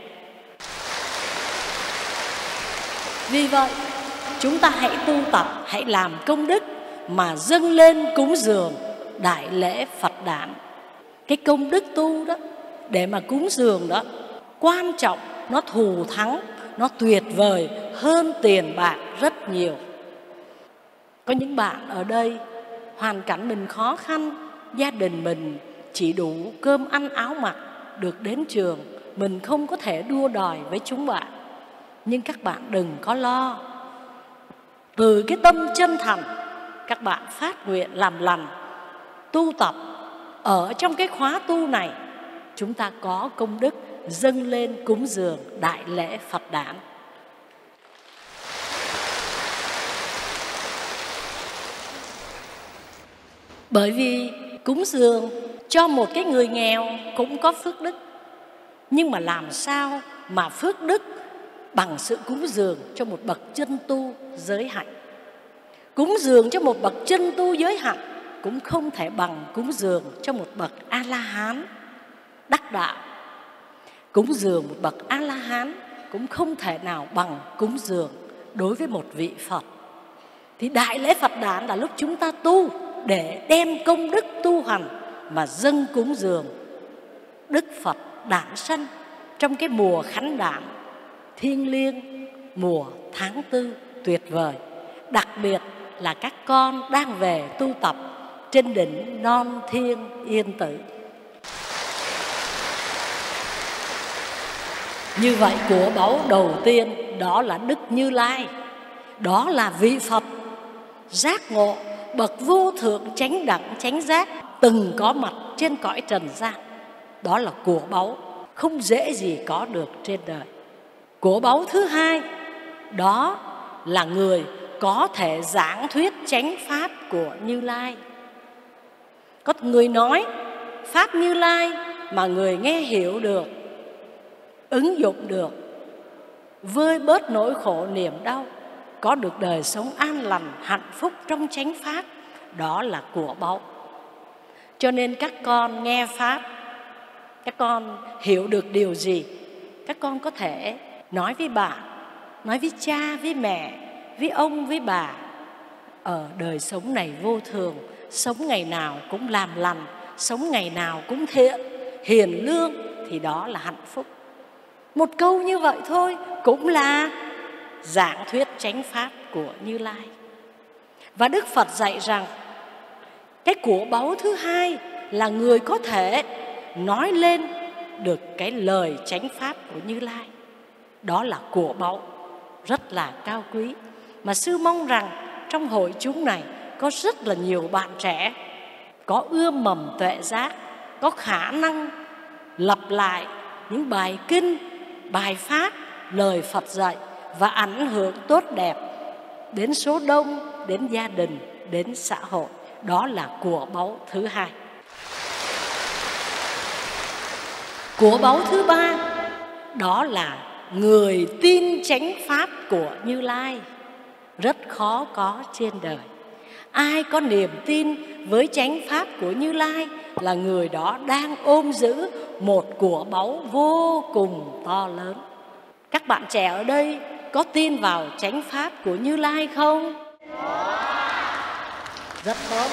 Vì vậy, chúng ta hãy tu tập, hãy làm công đức mà dâng lên cúng dường đại lễ Phật đản. Cái công đức tu đó, để mà cúng dường đó, quan trọng, nó thù thắng, nó tuyệt vời hơn tiền bạc rất nhiều. Có những bạn ở đây hoàn cảnh mình khó khăn, gia đình mình chỉ đủ cơm ăn áo mặc, được đến trường, mình không có thể đua đòi với chúng bạn. Nhưng các bạn đừng có lo. Từ cái tâm chân thành, các bạn phát nguyện làm lành, tu tập. Ở trong cái khóa tu này, chúng ta có công đức dâng lên cúng dường đại lễ Phật đản. Bởi vì cúng dường cho một cái người nghèo cũng có phước đức. Nhưng mà làm sao mà phước đức bằng sự cúng dường cho một bậc chân tu giới hạnh? Cúng dường cho một bậc chân tu giới hạnh cũng không thể bằng cúng dường cho một bậc A-la-hán đắc đạo. Cúng dường một bậc A-la-hán cũng không thể nào bằng cúng dường đối với một vị Phật. Thì đại lễ Phật đản là lúc chúng ta tu để đem công đức tu hành mà dâng cúng dường Đức Phật đản sanh trong cái mùa khánh đản thiêng liêng, mùa tháng tư tuyệt vời. Đặc biệt là các con đang về tu tập trên đỉnh Non Thiên Yên Tử. Như vậy của báu đầu tiên đó là Đức Như Lai. Đó là vị Phật giác ngộ, bậc vô thượng chánh đẳng chánh giác, từng có mặt trên cõi trần gian. Đó là của báu không dễ gì có được trên đời. Của báu thứ hai đó là người có thể giảng thuyết chánh pháp của Như Lai. Có người nói pháp Như Lai mà người nghe hiểu được, ứng dụng được, vơi bớt nỗi khổ niềm đau, có được đời sống an lành, hạnh phúc trong chánh pháp, đó là của báu. Cho nên các con nghe pháp, các con hiểu được điều gì, các con có thể nói với bạn, nói với cha, với mẹ, với ông, với bà. Ở đời sống này vô thường, sống ngày nào cũng làm lành, sống ngày nào cũng thiện, hiền lương, thì đó là hạnh phúc. Một câu như vậy thôi cũng là giảng thuyết chánh pháp của Như Lai. Và Đức Phật dạy rằng cái của báu thứ hai là người có thể nói lên được cái lời chánh pháp của Như Lai. Đó là của báu rất là cao quý. Mà sư mong rằng trong hội chúng này có rất là nhiều bạn trẻ có ươm mầm tuệ giác, có khả năng lặp lại những bài kinh, bài pháp, lời Phật dạy và ảnh hưởng tốt đẹp đến số đông, đến gia đình, đến xã hội. Đó là của báu thứ hai. Của báu thứ ba đó là người tin chánh pháp của Như Lai. Rất khó có trên đời. Ai có niềm tin với chánh pháp của Như Lai là người đó đang ôm giữ một của báu vô cùng to lớn. Các bạn trẻ ở đây có tin vào chánh pháp của Như Lai không? Rất tốt.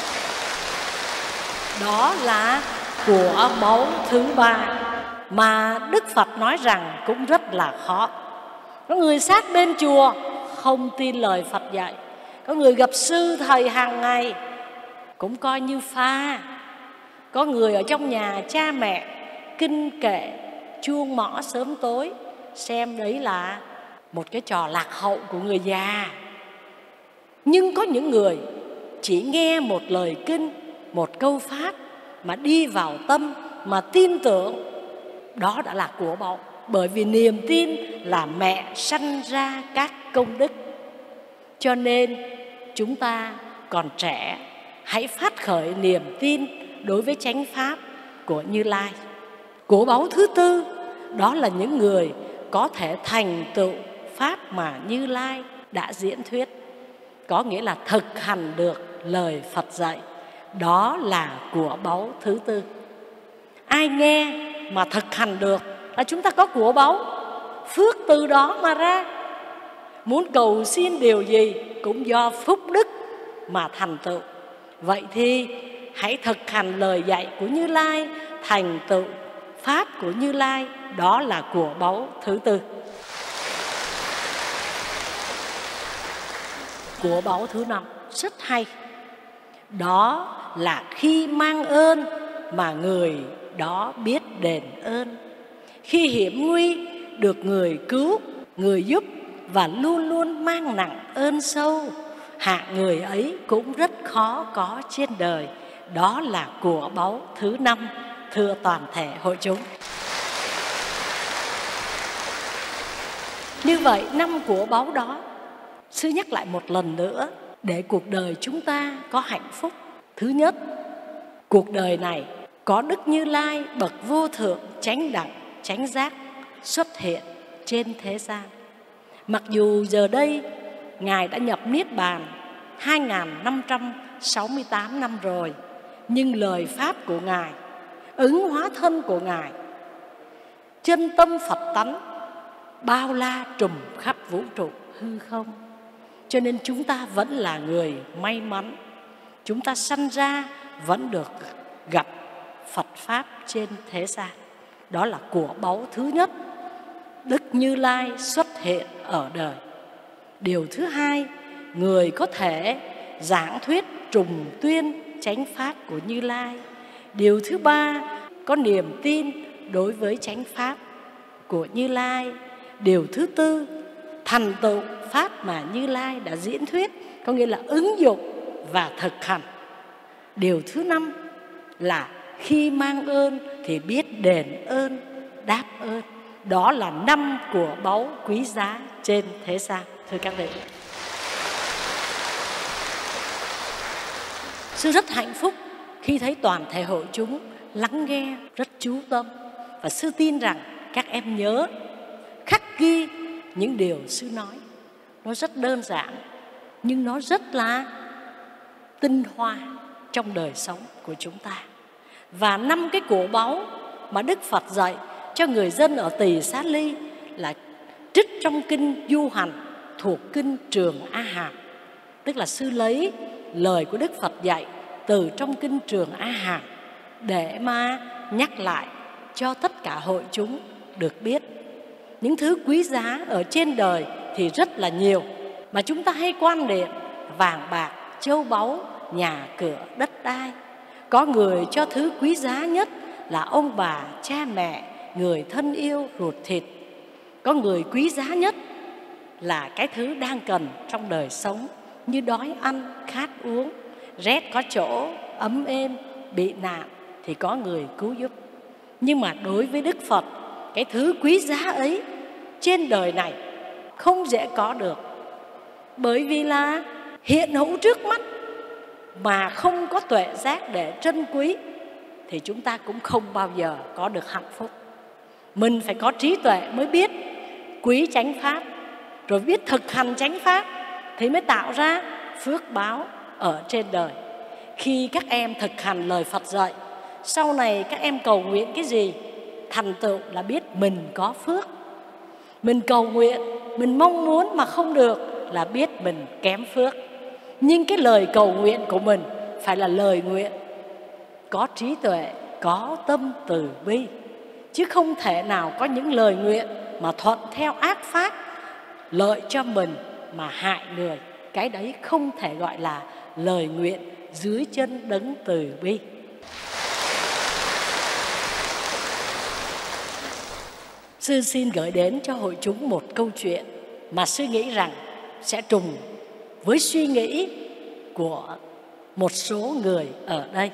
Đó là của báu thứ ba mà Đức Phật nói rằng cũng rất là khó. Có người sát bên chùa không tin lời Phật dạy. Có người gặp sư thầy hàng ngày cũng coi như pha. Có người ở trong nhà cha mẹ kinh kệ chuông mõ sớm tối, xem đấy là một cái trò lạc hậu của người già. Nhưng có những người chỉ nghe một lời kinh, một câu pháp mà đi vào tâm, mà tin tưởng, đó đã là của báu. Bởi vì niềm tin là mẹ sanh ra các công đức. Cho nên chúng ta còn trẻ, hãy phát khởi niềm tin đối với chánh pháp của Như Lai. Của báu thứ tư đó là những người có thể thành tựu pháp mà Như Lai đã diễn thuyết, có nghĩa là thực hành được lời Phật dạy. Đó là của báu thứ tư. Ai nghe mà thực hành được là chúng ta có của báu, phước từ đó mà ra. Muốn cầu xin điều gì cũng do phúc đức mà thành tựu. Vậy thì hãy thực hành lời dạy của Như Lai, thành tựu pháp của Như Lai. Đó là của báu thứ tư. Của báu thứ năm rất hay. Đó là khi mang ơn mà người đó biết đền ơn. Khi hiểm nguy được người cứu, người giúp và luôn luôn mang nặng ơn sâu. Hạng người ấy cũng rất khó có trên đời. Đó là của báu thứ năm, thưa toàn thể hội chúng. Như vậy năm của báu đó, sư nhắc lại một lần nữa để cuộc đời chúng ta có hạnh phúc. Thứ nhất, cuộc đời này có Đức Như Lai bậc vô thượng chánh đẳng chánh giác xuất hiện trên thế gian. Mặc dù giờ đây Ngài đã nhập Niết Bàn hai nghìn năm trăm sáu mươi tám năm rồi, nhưng lời pháp của Ngài, ứng hóa thân của Ngài, chân tâm Phật tánh bao la trùm khắp vũ trụ hư không. Cho nên chúng ta vẫn là người may mắn. Chúng ta sanh ra vẫn được gặp Phật Pháp trên thế gian. Đó là của báu thứ nhất, Đức Như Lai xuất hiện ở đời. Điều thứ hai, người có thể giảng thuyết trùng tuyên chánh pháp của Như Lai. Điều thứ ba, có niềm tin đối với chánh pháp của Như Lai. Điều thứ tư, thành tựu pháp mà Như Lai đã diễn thuyết, có nghĩa là ứng dụng và thực hành. Điều thứ năm là khi mang ơn thì biết đền ơn, đáp ơn. Đó là năm của báu quý giá trên thế gian, thưa các vị. Sư rất hạnh phúc khi thấy toàn thể hội chúng lắng nghe rất chú tâm. Và sư tin rằng các em nhớ, khắc ghi những điều sư nói. Nó rất đơn giản, nhưng nó rất là tinh hoa trong đời sống của chúng ta. Và năm cái của báu mà Đức Phật dạy cho người dân ở Tỳ Xá Ly là trích trong kinh Du Hành thuộc kinh Trường A Hàm. Tức là sư lấy lời của Đức Phật dạy từ trong kinh Trường A Hàm để mà nhắc lại cho tất cả hội chúng được biết. Những thứ quý giá ở trên đời thì rất là nhiều, mà chúng ta hay quan niệm vàng bạc, châu báu, nhà cửa, đất đai. Có người cho thứ quý giá nhất là ông bà, cha mẹ, người thân yêu, ruột thịt. Có người quý giá nhất là cái thứ đang cần trong đời sống, như đói ăn, khát uống, rét có chỗ, ấm êm, bị nạn thì có người cứu giúp. Nhưng mà đối với Đức Phật, cái thứ quý giá ấy trên đời này không dễ có được. Bởi vì là hiện hữu trước mắt mà không có tuệ giác để trân quý thì chúng ta cũng không bao giờ có được hạnh phúc. Mình phải có trí tuệ mới biết quý chánh pháp, rồi biết thực hành chánh pháp thì mới tạo ra phước báo ở trên đời. Khi các em thực hành lời Phật dạy, sau này các em cầu nguyện cái gì, thành tựu là biết mình có phước. Mình cầu nguyện, mình mong muốn mà không được là biết mình kém phước. Nhưng cái lời cầu nguyện của mình phải là lời nguyện có trí tuệ, có tâm từ bi, chứ không thể nào có những lời nguyện mà thuận theo ác pháp, lợi cho mình mà hại người. Cái đấy không thể gọi là lời nguyện dưới chân đấng từ bi. Sư xin gửi đến cho hội chúng một câu chuyện mà sư nghĩ rằng sẽ trùng với suy nghĩ của một số người ở đây.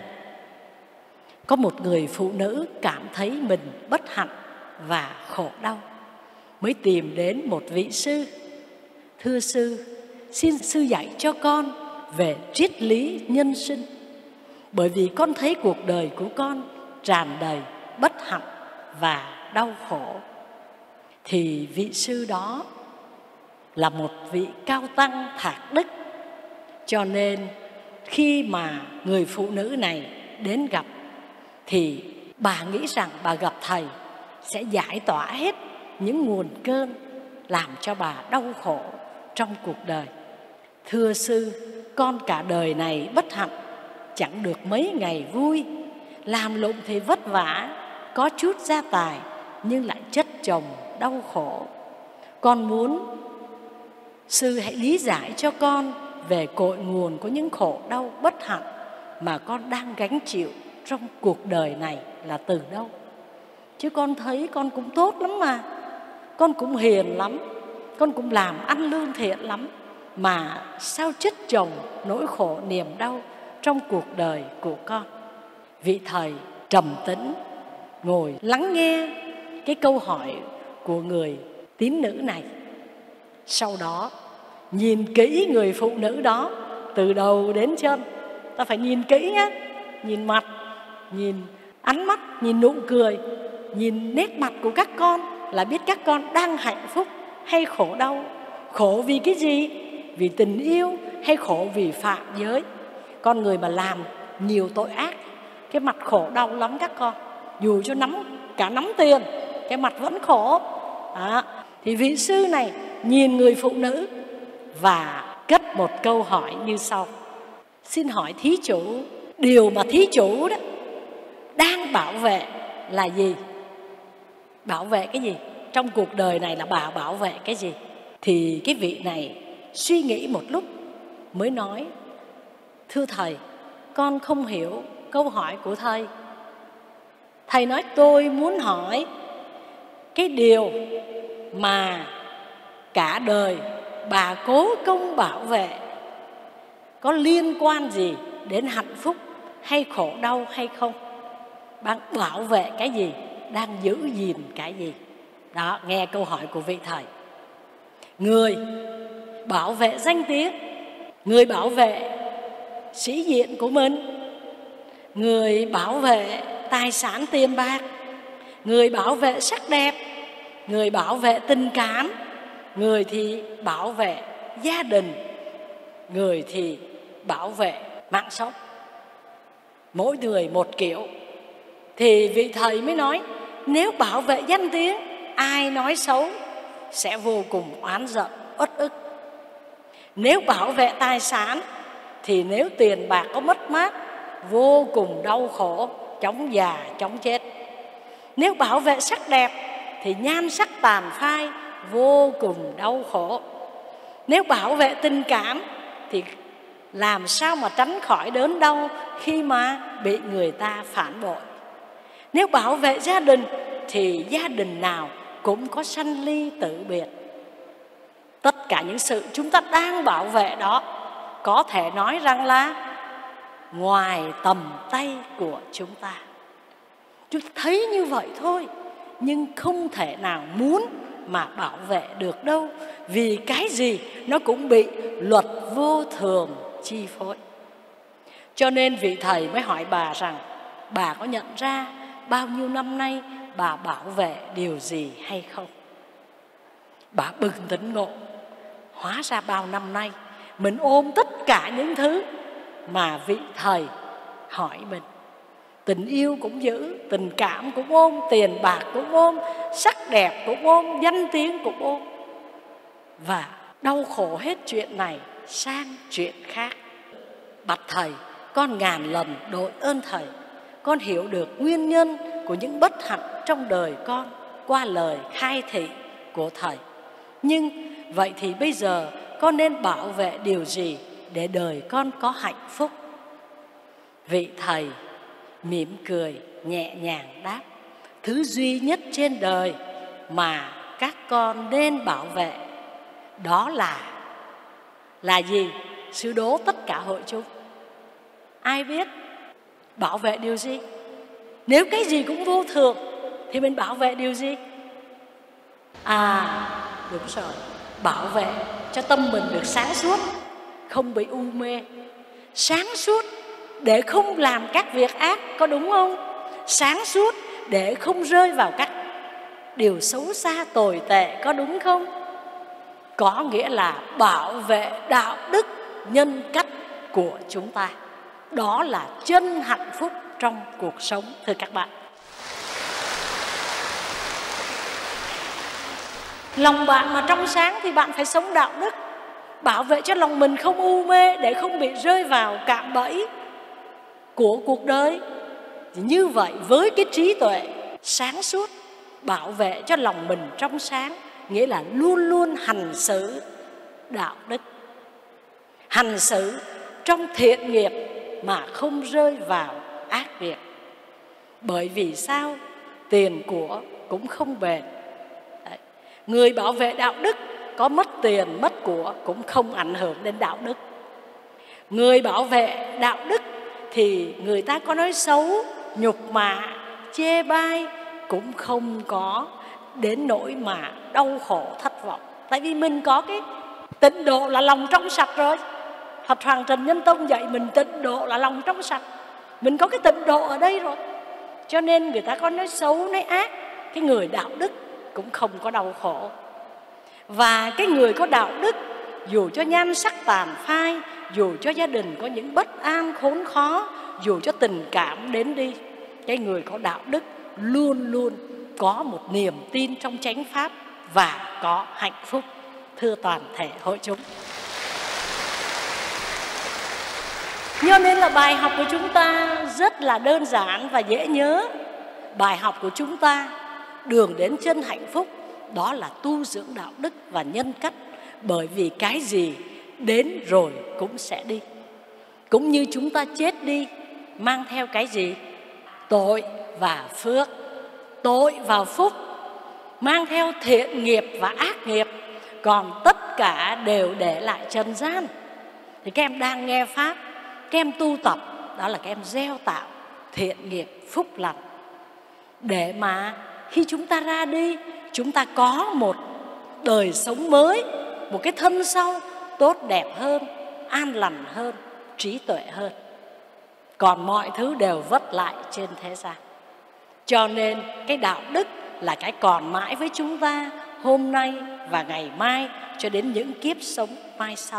Có một người phụ nữ cảm thấy mình bất hạnh và khổ đau, mới tìm đến một vị sư. Thưa sư, xin sư dạy cho con về triết lý nhân sinh, bởi vì con thấy cuộc đời của con tràn đầy bất hạnh và đau khổ. Thì vị sư đó là một vị cao tăng thạc đức, cho nên khi mà người phụ nữ này đến gặp thì bà nghĩ rằng bà gặp thầy sẽ giải tỏa hết những nguồn cơn làm cho bà đau khổ trong cuộc đời. Thưa sư, con cả đời này bất hạnh, chẳng được mấy ngày vui, làm lụng thì vất vả, có chút gia tài nhưng lại chất chồng đau khổ. Con muốn sư hãy lý giải cho con về cội nguồn của những khổ đau bất hạnh mà con đang gánh chịu trong cuộc đời này là từ đâu. Chứ con thấy con cũng tốt lắm mà, con cũng hiền lắm, con cũng làm ăn lương thiện lắm, mà sao chất chồng nỗi khổ niềm đau trong cuộc đời của con. Vị thầy trầm tĩnh ngồi lắng nghe cái câu hỏi của người tín nữ này. Sau đó nhìn kỹ người phụ nữ đó từ đầu đến chân. Ta phải nhìn kỹ nhé, nhìn mặt, nhìn ánh mắt, nhìn nụ cười, nhìn nét mặt của các con là biết các con đang hạnh phúc hay khổ đau. Khổ vì cái gì? Vì tình yêu hay khổ vì phạm giới? Con người mà làm nhiều tội ác, cái mặt khổ đau lắm các con. Dù cho nắm cả nắm tiền, cái mặt vẫn khổ. Đó. Thì vị sư này nhìn người phụ nữ và cất một câu hỏi như sau. Xin hỏi thí chủ, điều mà thí chủ đó đang bảo vệ là gì? Bảo vệ cái gì? Trong cuộc đời này là bà bảo vệ cái gì? Thì cái vị này suy nghĩ một lúc mới nói: thưa thầy, con không hiểu câu hỏi của thầy. Thầy nói tôi muốn hỏi cái điều mà cả đời bà cố công bảo vệ có liên quan gì đến hạnh phúc hay khổ đau hay không? Bạn bảo vệ cái gì? Đang giữ gìn cái gì? Đó, nghe câu hỏi của vị thầy. Người bảo vệ danh tiếng, người bảo vệ sĩ diện của mình, người bảo vệ tài sản tiền bạc, người bảo vệ sắc đẹp, người bảo vệ tình cảm, người thì bảo vệ gia đình, người thì bảo vệ mạng sống. Mỗi người một kiểu. Thì vị thầy mới nói, nếu bảo vệ danh tiếng, ai nói xấu sẽ vô cùng oán giận, uất ức. Nếu bảo vệ tài sản, thì nếu tiền bạc có mất mát, vô cùng đau khổ, chóng già, chóng chết. Nếu bảo vệ sắc đẹp, thì nhan sắc tàn phai, vô cùng đau khổ. Nếu bảo vệ tình cảm, thì làm sao mà tránh khỏi đớn đau khi mà bị người ta phản bội. Nếu bảo vệ gia đình, thì gia đình nào cũng có sanh ly tử biệt. Tất cả những sự chúng ta đang bảo vệ đó có thể nói rằng là ngoài tầm tay của chúng ta. Chúng ta thấy như vậy thôi, nhưng không thể nào muốn mà bảo vệ được đâu. Vì cái gì nó cũng bị luật vô thường chi phối. Cho nên vị thầy mới hỏi bà rằng, bà có nhận ra bao nhiêu năm nay bà bảo vệ điều gì hay không. Bà bừng tỉnh ngộ, hóa ra bao năm nay mình ôm tất cả những thứ mà vị thầy hỏi mình. Tình yêu cũng giữ, tình cảm cũng ôm, tiền bạc cũng ôm, sắc đẹp cũng ôm, danh tiếng cũng ôm. Và đau khổ hết chuyện này sang chuyện khác. Bạch thầy, con ngàn lần đội ơn thầy. Con hiểu được nguyên nhân của những bất hạnh trong đời con qua lời khai thị của thầy. Nhưng vậy thì bây giờ con nên bảo vệ điều gì để đời con có hạnh phúc? Vị thầy mỉm cười nhẹ nhàng đáp: thứ duy nhất trên đời mà các con nên bảo vệ đó là Là gì? Sư đố tất cả hội chúng. Ai biết? Bảo vệ điều gì? Nếu cái gì cũng vô thường thì mình bảo vệ điều gì? À, đúng rồi, bảo vệ cho tâm mình được sáng suốt, không bị u mê. Sáng suốt để không làm các việc ác, có đúng không? Sáng suốt để không rơi vào các điều xấu xa tồi tệ, có đúng không? Có nghĩa là bảo vệ đạo đức nhân cách của chúng ta. Đó là chân hạnh phúc trong cuộc sống, thưa các bạn. Lòng bạn mà trong sáng thì bạn phải sống đạo đức, bảo vệ cho lòng mình không u mê để không bị rơi vào cạm bẫy của cuộc đời. Thì như vậy với cái trí tuệ sáng suốt, bảo vệ cho lòng mình trong sáng, nghĩa là luôn luôn hành xử đạo đức, hành xử trong thiện nghiệp mà không rơi vào ác việc. Bởi vì sao? Tiền của cũng không bền. Đấy. Người bảo vệ đạo đức có mất tiền mất của cũng không ảnh hưởng đến đạo đức. Người bảo vệ đạo đức thì người ta có nói xấu, nhục mạ, chê bai cũng không có đến nỗi mà đau khổ thất vọng. Tại vì mình có cái tịnh độ là lòng trong sạch rồi. Phật Hoàng Trần Nhân Tông dạy mình tịnh độ là lòng trong sạch. Mình có cái tịnh độ ở đây rồi. Cho nên người ta có nói xấu, nói ác, cái người đạo đức cũng không có đau khổ. Và cái người có đạo đức, dù cho nhan sắc tàn phai, dù cho gia đình có những bất an khốn khó, dù cho tình cảm đến đi, cái người có đạo đức luôn luôn có một niềm tin trong chánh pháp và có hạnh phúc, thưa toàn thể hội chúng. Cho nên là bài học của chúng ta rất là đơn giản và dễ nhớ. Bài học của chúng ta, đường đến chân hạnh phúc, đó là tu dưỡng đạo đức và nhân cách. Bởi vì cái gì đến rồi cũng sẽ đi. Cũng như chúng ta chết đi, mang theo cái gì? Tội và phước. Tội và phúc mang theo thiện nghiệp và ác nghiệp. Còn tất cả đều để lại trần gian. Thì các em đang nghe Pháp, các em tu tập, đó là các em gieo tạo thiện nghiệp phúc lành. Để mà khi chúng ta ra đi, chúng ta có một đời sống mới, một cái thân sau tốt đẹp hơn, an lành hơn, trí tuệ hơn. Còn mọi thứ đều vất lại trên thế gian. Cho nên cái đạo đức là cái còn mãi với chúng ta hôm nay và ngày mai cho đến những kiếp sống mai sau.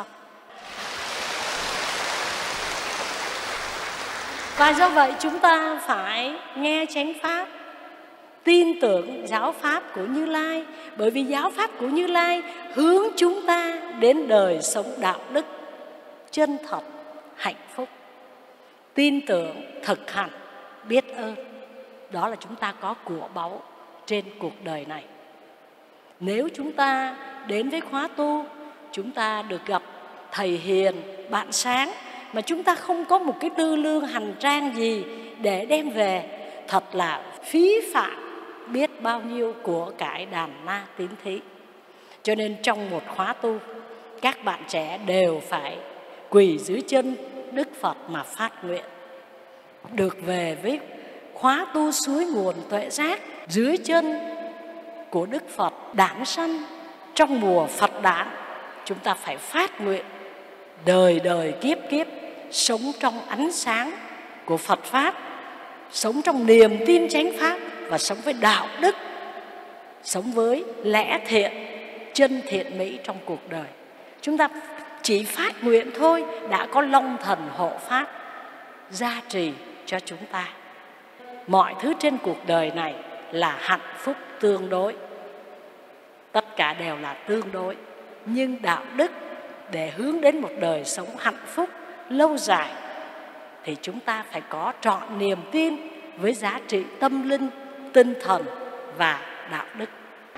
Và do vậy chúng ta phải nghe chánh pháp, tin tưởng giáo pháp của Như Lai. Bởi vì giáo pháp của Như Lai hướng chúng ta đến đời sống đạo đức chân thật, hạnh phúc. Tin tưởng, thực hành, biết ơn, đó là chúng ta có của báu trên cuộc đời này. Nếu chúng ta đến với khóa tu, chúng ta được gặp thầy hiền, bạn sáng, mà chúng ta không có một cái tư lương hành trang gì để đem về, thật là phí phạm biết bao nhiêu của cải đàn na tín thí. Cho nên trong một khóa tu, các bạn trẻ đều phải quỳ dưới chân Đức Phật mà phát nguyện được về với khóa tu suối nguồn tuệ giác dưới chân của Đức Phật đản sanh trong mùa Phật đản. Chúng ta phải phát nguyện đời đời kiếp kiếp sống trong ánh sáng của Phật Pháp, sống trong niềm tin chánh Pháp và sống với đạo đức, sống với lẽ thiện, chân thiện mỹ trong cuộc đời. Chúng ta chỉ phát nguyện thôi đã có Long Thần hộ pháp gia trì cho chúng ta. Mọi thứ trên cuộc đời này là hạnh phúc tương đối, tất cả đều là tương đối. Nhưng đạo đức để hướng đến một đời sống hạnh phúc lâu dài thì chúng ta phải có trọn niềm tin với giá trị tâm linh, tinh thần và đạo đức.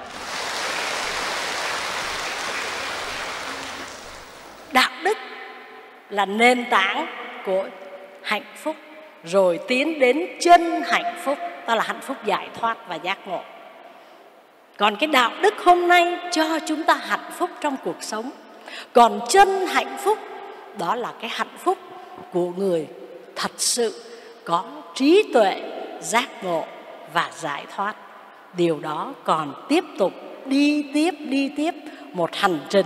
Đạo đức là nền tảng của hạnh phúc, rồi tiến đến chân hạnh phúc, đó là hạnh phúc giải thoát và giác ngộ. Còn cái đạo đức hôm nay cho chúng ta hạnh phúc trong cuộc sống. Còn chân hạnh phúc đó là cái hạnh phúc của người thật sự có trí tuệ, giác ngộ và giải thoát. Điều đó còn tiếp tục đi tiếp, đi tiếp một hành trình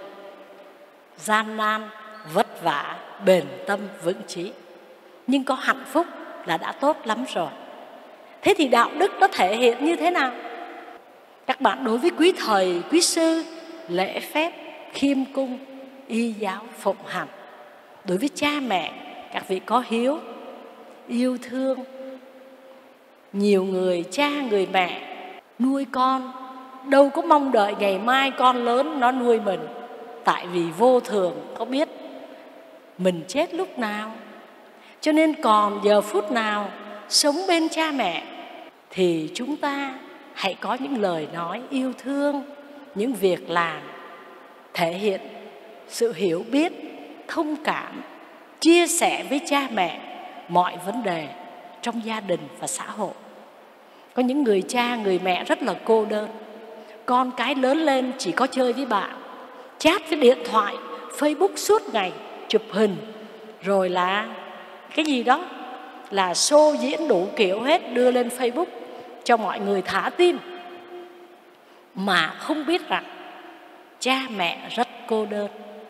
gian nan, vất vả, bền tâm, vững chí. Nhưng có hạnh phúc là đã tốt lắm rồi. Thế thì đạo đức nó thể hiện như thế nào? Các bạn đối với quý thầy, quý sư, lễ phép, khiêm cung, y giáo, phụng hành. Đối với cha mẹ, các vị có hiếu, yêu thương. Nhiều người cha, người mẹ nuôi con đâu có mong đợi ngày mai con lớn nó nuôi mình. Tại vì vô thường có biết mình chết lúc nào. Cho nên còn giờ phút nào sống bên cha mẹ thì chúng ta hãy có những lời nói yêu thương, những việc làm thể hiện sự hiểu biết, thông cảm, chia sẻ với cha mẹ mọi vấn đề trong gia đình và xã hội. Có những người cha, người mẹ rất là cô đơn. Con cái lớn lên chỉ có chơi với bạn, chat với điện thoại, Facebook suốt ngày, chụp hình, rồi là cái gì đó là show diễn đủ kiểu hết, đưa lên Facebook cho mọi người thả tim. Mà không biết rằng cha mẹ rất cô đơn.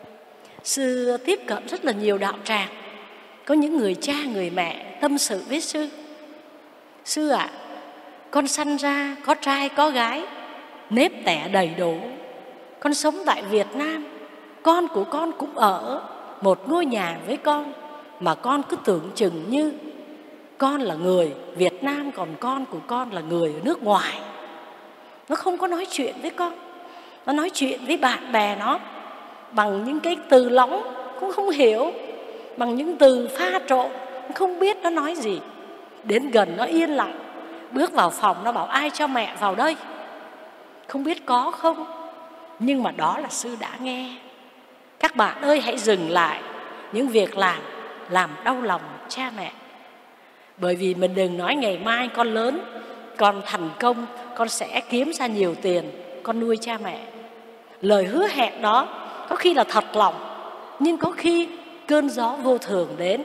Sư tiếp cận rất là nhiều đạo tràng. Có những người cha, người mẹ tâm sự với sư: sư ạ, à, con sanh ra có trai có gái, nếp tẻ đầy đủ. Con sống tại Việt Nam, con của con cũng ở một ngôi nhà với con, mà con cứ tưởng chừng như con là người Việt Nam, còn con của con là người ở nước ngoài. Nó không có nói chuyện với con. Nó nói chuyện với bạn bè nó bằng những cái từ lóng cũng không hiểu, bằng những từ pha trộn không biết nó nói gì. Đến gần nó yên lặng, bước vào phòng nó bảo: ai cho mẹ vào đây? Không biết có không, nhưng mà đó là sư đã nghe. Các bạn ơi, hãy dừng lại những việc làm làm đau lòng cha mẹ. Bởi vì mình đừng nói ngày mai con lớn, con thành công, con sẽ kiếm ra nhiều tiền, con nuôi cha mẹ. Lời hứa hẹn đó có khi là thật lòng, nhưng có khi cơn gió vô thường đến,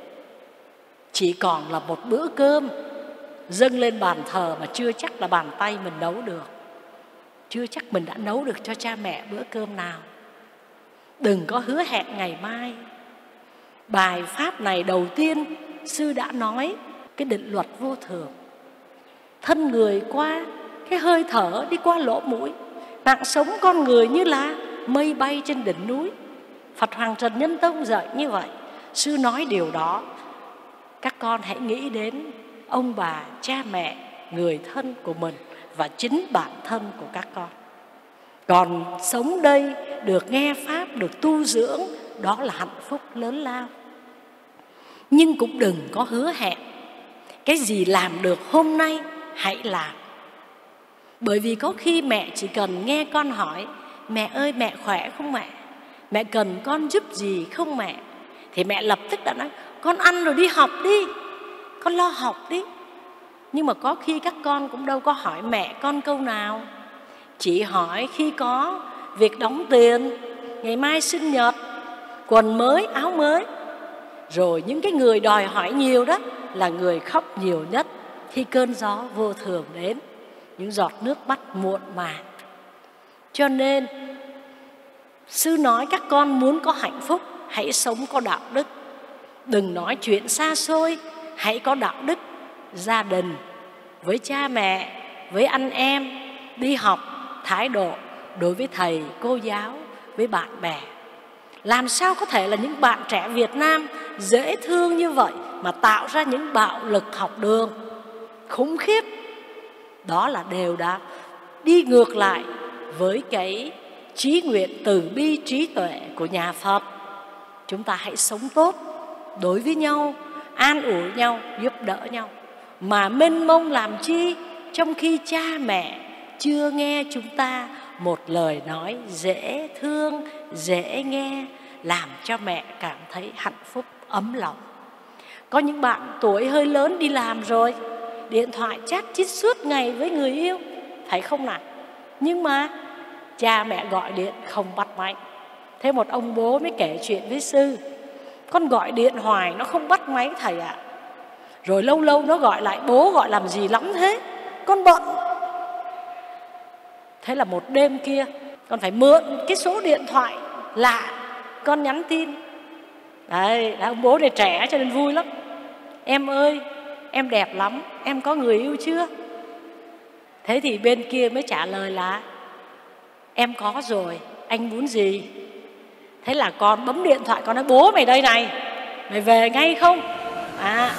chỉ còn là một bữa cơm dâng lên bàn thờ mà chưa chắc là bàn tay mình nấu được. Chưa chắc mình đã nấu được cho cha mẹ bữa cơm nào. Đừng có hứa hẹn ngày mai. Bài pháp này đầu tiên sư đã nói cái định luật vô thường. Thân người qua, cái hơi thở đi qua lỗ mũi. Mạng sống con người như là mây bay trên đỉnh núi. Phật Hoàng Trần Nhân Tông dạy như vậy. Sư nói điều đó. Các con hãy nghĩ đến ông bà, cha mẹ, người thân của mình và chính bản thân của các con. Còn sống đây, được nghe Pháp, được tu dưỡng, đó là hạnh phúc lớn lao. Nhưng cũng đừng có hứa hẹn cái gì làm được hôm nay hãy làm. Bởi vì có khi mẹ chỉ cần nghe con hỏi: mẹ ơi, mẹ khỏe không mẹ? Mẹ cần con giúp gì không mẹ? Thì mẹ lập tức đã nói: con ăn rồi đi học đi, con lo học đi. Nhưng mà có khi các con cũng đâu có hỏi mẹ con câu nào. Chỉ hỏi khi có việc đóng tiền, ngày mai sinh nhật, quần mới, áo mới. Rồi những cái người đòi hỏi nhiều đó là người khóc nhiều nhất khi cơn gió vô thường đến, những giọt nước mắt muộn màng. Cho nên sư nói các con muốn có hạnh phúc, hãy sống có đạo đức. Đừng nói chuyện xa xôi, hãy có đạo đức gia đình, với cha mẹ, với anh em, đi học, thái độ đối với thầy, cô giáo, với bạn bè. Làm sao có thể là những bạn trẻ Việt Nam dễ thương như vậy mà tạo ra những bạo lực học đường khủng khiếp? Đó là đều đã đi ngược lại với cái chí nguyện từ bi trí tuệ của nhà Phật. Chúng ta hãy sống tốt đối với nhau, an ủi nhau, giúp đỡ nhau. Mà mênh mông làm chi, trong khi cha mẹ chưa nghe chúng ta một lời nói dễ thương, dễ nghe, làm cho mẹ cảm thấy hạnh phúc, ấm lòng. Có những bạn tuổi hơi lớn đi làm rồi, điện thoại chat chít suốt ngày với người yêu, phải không nào? Nhưng mà cha mẹ gọi điện không bắt máy. Thế một ông bố mới kể chuyện với sư: con gọi điện hoài nó không bắt máy thầy ạ. Rồi lâu lâu nó gọi lại: bố gọi làm gì lắm thế, con bận. Thế là một đêm kia con phải mượn cái số điện thoại lạ, con nhắn tin. Đấy, là ông bố này trẻ cho nên vui lắm: em ơi, em đẹp lắm, em có người yêu chưa? Thế thì bên kia mới trả lời là: em có rồi, anh muốn gì? Thế là con bấm điện thoại, con nói: bố mày đây này, mày về ngay không? À,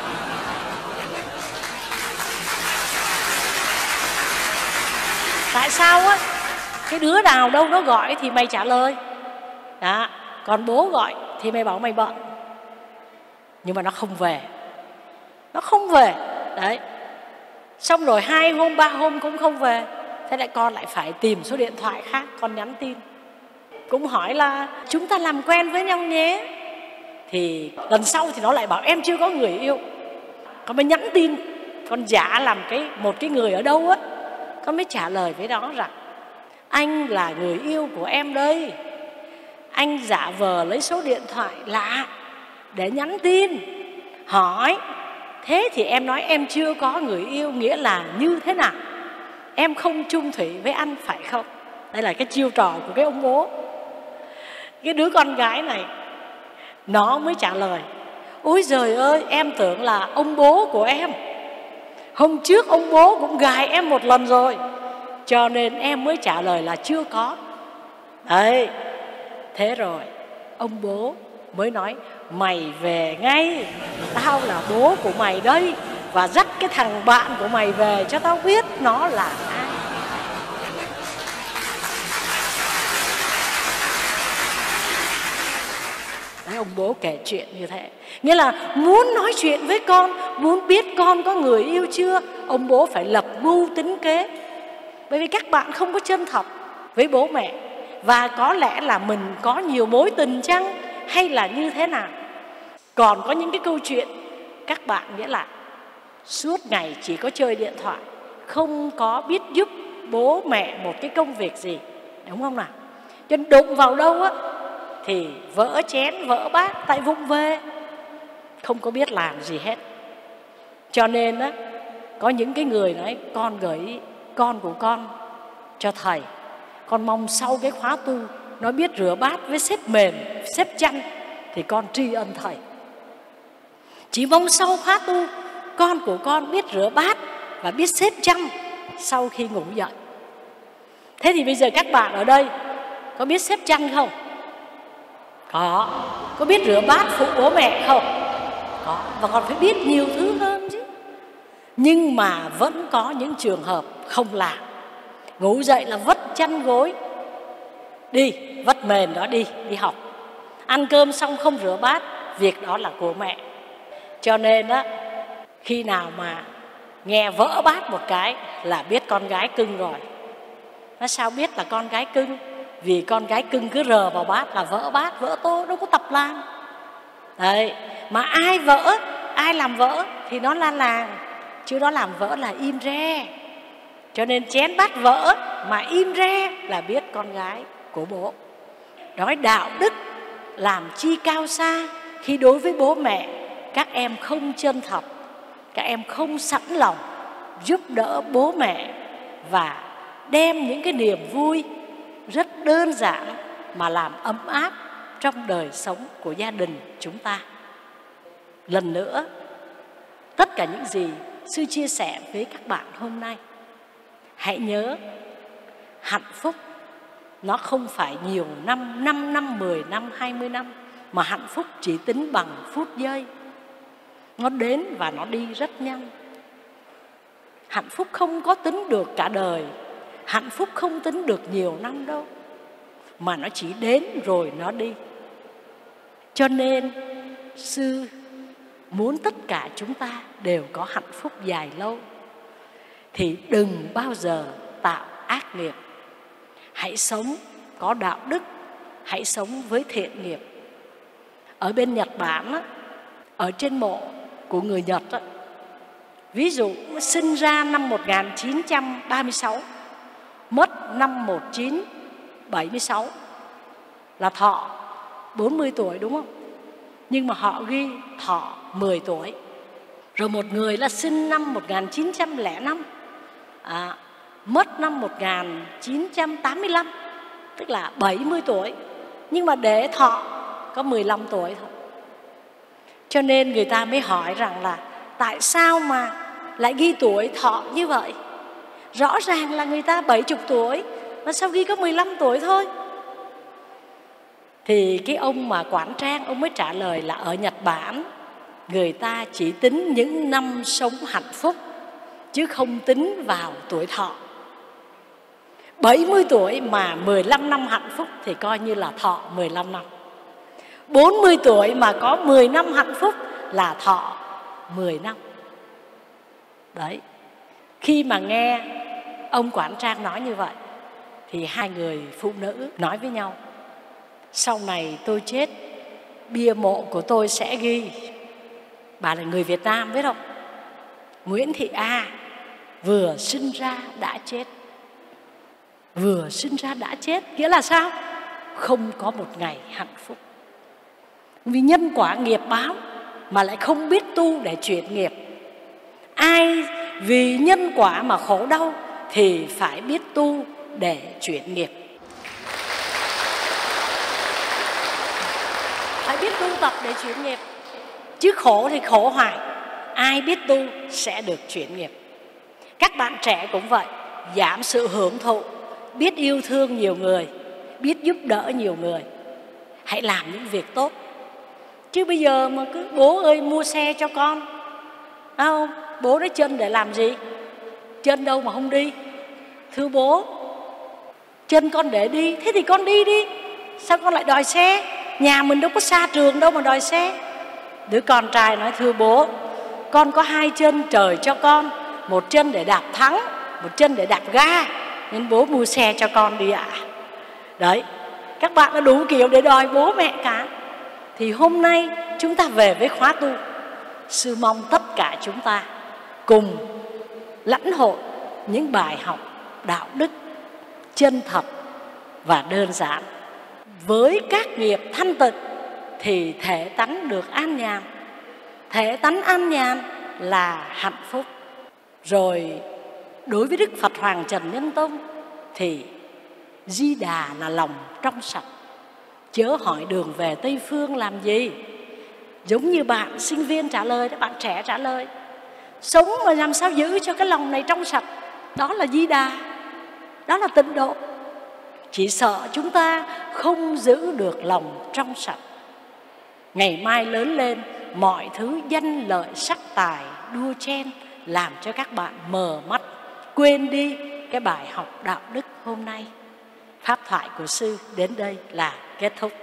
tại sao á? Cái đứa nào đâu nó gọi thì mày trả lời. Đó, còn bố gọi thì mày bảo mày bận. Nhưng mà nó không về. Nó không về. Đấy. Xong rồi hai hôm, ba hôm cũng không về. Thế lại con lại phải tìm số điện thoại khác, con nhắn tin. Cũng hỏi là chúng ta làm quen với nhau nhé. Thì lần sau thì nó lại bảo: em chưa có người yêu. Con mới nhắn tin, con giả làm cái một cái người ở đâu á. Con mới trả lời với nó rằng: anh là người yêu của em đây. Anh giả vờ lấy số điện thoại lạ để nhắn tin hỏi. Thế thì em nói em chưa có người yêu nghĩa là như thế nào? Em không chung thủy với anh phải không? Đây là cái chiêu trò của cái ông bố. Cái đứa con gái này nó mới trả lời: ôi giời ơi, em tưởng là ông bố của em. Hôm trước ông bố cũng gài em một lần rồi, cho nên em mới trả lời là chưa có. Đấy. Thế rồi ông bố mới nói: mày về ngay, tao là bố của mày đây, và dắt cái thằng bạn của mày về cho tao biết nó là ai. Đấy, ông bố kể chuyện như thế. Nghĩa là muốn nói chuyện với con, muốn biết con có người yêu chưa, ông bố phải lập mưu tính kế. Bởi vì các bạn không có chân thật với bố mẹ. Và có lẽ là mình có nhiều mối tình chăng, hay là như thế nào? Còn có những cái câu chuyện các bạn nghĩa là suốt ngày chỉ có chơi điện thoại, không có biết giúp bố mẹ một cái công việc gì, đúng không nào? Cho nên đụng vào đâu á thì vỡ chén vỡ bát tại vụng về, không có biết làm gì hết. Cho nên á, có những cái người nói: con gửi con của con cho thầy, con mong sau cái khóa tu nó biết rửa bát với xếp mền, xếp chăn thì con tri ân thầy. Chỉ mong sau khóa tu con của con biết rửa bát và biết xếp chăn sau khi ngủ dậy. Thế thì bây giờ các bạn ở đây có biết xếp chăn không? Có. Có biết rửa bát phụ bố mẹ không? Có. Và còn phải biết nhiều thứ hơn chứ. Nhưng mà vẫn có những trường hợp không làm. Ngủ dậy là vất chăn gối, đi, vất mền đó đi, đi học. Ăn cơm xong không rửa bát, việc đó là của mẹ. Cho nên á, khi nào mà nghe vỡ bát một cái là biết con gái cưng rồi. Nó sao biết là con gái cưng? Vì con gái cưng cứ rờ vào bát là vỡ bát, vỡ tô, đâu có tập làm. Đấy, mà ai vỡ, ai làm vỡ thì nó la làng, chứ nó làm vỡ là im re. Cho nên chén bát vỡ mà im re là biết con gái của bố. Nói đạo đức làm chi cao xa khi đối với bố mẹ các em không chân thật, các em không sẵn lòng giúp đỡ bố mẹ và đem những cái niềm vui rất đơn giản mà làm ấm áp trong đời sống của gia đình chúng ta. Lần nữa, tất cả những gì sư chia sẻ với các bạn hôm nay. Hãy nhớ, hạnh phúc nó không phải nhiều năm, năm năm, mười năm, hai mươi năm, mà hạnh phúc chỉ tính bằng phút giây. Nó đến và nó đi rất nhanh. Hạnh phúc không có tính được cả đời, hạnh phúc không tính được nhiều năm đâu, mà nó chỉ đến rồi nó đi. Cho nên sư muốn tất cả chúng ta đều có hạnh phúc dài lâu, thì đừng bao giờ tạo ác nghiệp. Hãy sống có đạo đức, hãy sống với thiện nghiệp. Ở bên Nhật Bản, ở trên mộ của người Nhật, ví dụ sinh ra năm một nghìn chín trăm ba mươi sáu, mất năm một nghìn chín trăm bảy mươi sáu, là thọ bốn mươi tuổi, đúng không? Nhưng mà họ ghi thọ mười tuổi. Rồi một người là sinh năm một nghìn chín trăm lẻ năm, à, mất năm một nghìn chín trăm tám mươi lăm, tức là bảy mươi tuổi, nhưng mà để thọ có mười lăm tuổi thôi. Cho nên người ta mới hỏi rằng là tại sao mà lại ghi tuổi thọ như vậy? Rõ ràng là người ta bảy mươi tuổi, mà sao ghi có mười lăm tuổi thôi? Thì cái ông mà quản trang, ông mới trả lời là ở Nhật Bản, người ta chỉ tính những năm sống hạnh phúc, chứ không tính vào tuổi thọ. bảy mươi tuổi mà mười lăm năm hạnh phúc thì coi như là thọ mười lăm năm. bốn mươi tuổi mà có mười năm hạnh phúc là thọ mười năm. Đấy, khi mà nghe ông quản trang nói như vậy, thì hai người phụ nữ nói với nhau, sau này tôi chết, bia mộ của tôi sẽ ghi, bà là người Việt Nam biết không, Nguyễn Thị A vừa sinh ra đã chết. Vừa sinh ra đã chết nghĩa là sao? Không có một ngày hạnh phúc. Vì nhân quả nghiệp báo mà lại không biết tu để chuyển nghiệp. Ai vì nhân quả mà khổ đau thì phải biết tu để chuyển nghiệp. Phải biết tu tập để chuyển nghiệp. Chứ khổ thì khổ hoài. Ai biết tu sẽ được chuyển nghiệp. Các bạn trẻ cũng vậy, giảm sự hưởng thụ, biết yêu thương nhiều người, biết giúp đỡ nhiều người. Hãy làm những việc tốt. Chứ bây giờ mà cứ bố ơi mua xe cho con, à không, bố nói chân để làm gì? Chân đâu mà không đi? Thưa bố, chân con để đi, thế thì con đi đi. Sao con lại đòi xe? Nhà mình đâu có xa trường đâu mà đòi xe. Đứa con trai nói thưa bố, con có hai chân trời cho con, một chân để đạp thắng, một chân để đạp ga, nên bố mua xe cho con đi ạ. À. Đấy, các bạn đã đủ kiểu để đòi bố mẹ cả. Thì hôm nay chúng ta về với khóa tu, sư mong tất cả chúng ta cùng lãnh hội những bài học đạo đức chân thật và đơn giản. Với các nghiệp thanh tịnh thì thể tánh được an nhàn. Thể tánh an nhàn là hạnh phúc. Rồi đối với Đức Phật Hoàng Trần Nhân Tông thì Di Đà là lòng trong sạch. Chớ hỏi đường về Tây Phương làm gì. Giống như bạn sinh viên trả lời, bạn trẻ trả lời, sống mà làm sao giữ cho cái lòng này trong sạch. Đó là Di Đà, đó là tịnh độ. Chỉ sợ chúng ta không giữ được lòng trong sạch. Ngày mai lớn lên, mọi thứ danh lợi sắc tài đua chen làm cho các bạn mờ mắt, quên đi cái bài học đạo đức hôm nay. Pháp thoại của sư đến đây là kết thúc.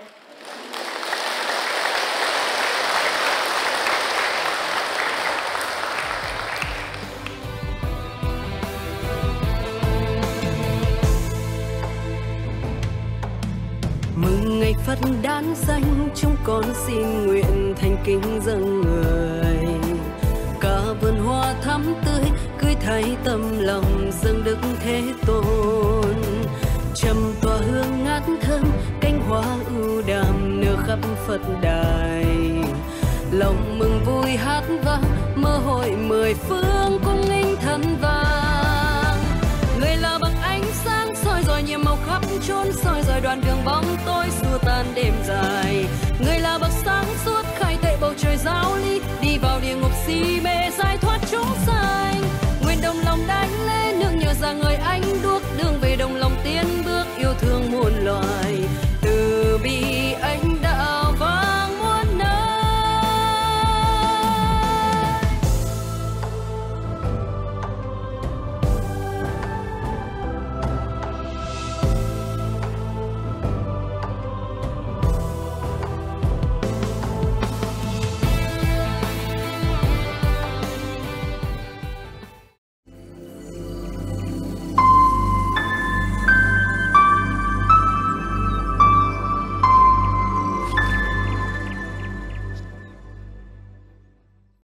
Mừng ngày Phật đản sanh, chúng con xin nguyện thành kính dâng người. Cả vườn hoa thắm tươi, cưới thay tâm lòng dâng Đức Thế Tôn. Trầm tỏa hương ngát thơm, cánh hoa ưu đàm nở khắp Phật đài. Lòng mừng vui hát vang, mơ hội mười phương cung nghinh thần vàng. Người là bậc ánh sáng soi rọi nhiệm màu khắp chốn, soi rọi đoạn đường bóng tối xua tan đêm dài. Người là bậc sáng suốt khai tệ bầu trời giáo lý, đi vào địa ngục si mê giải thoát chúng sanh. là người anh đua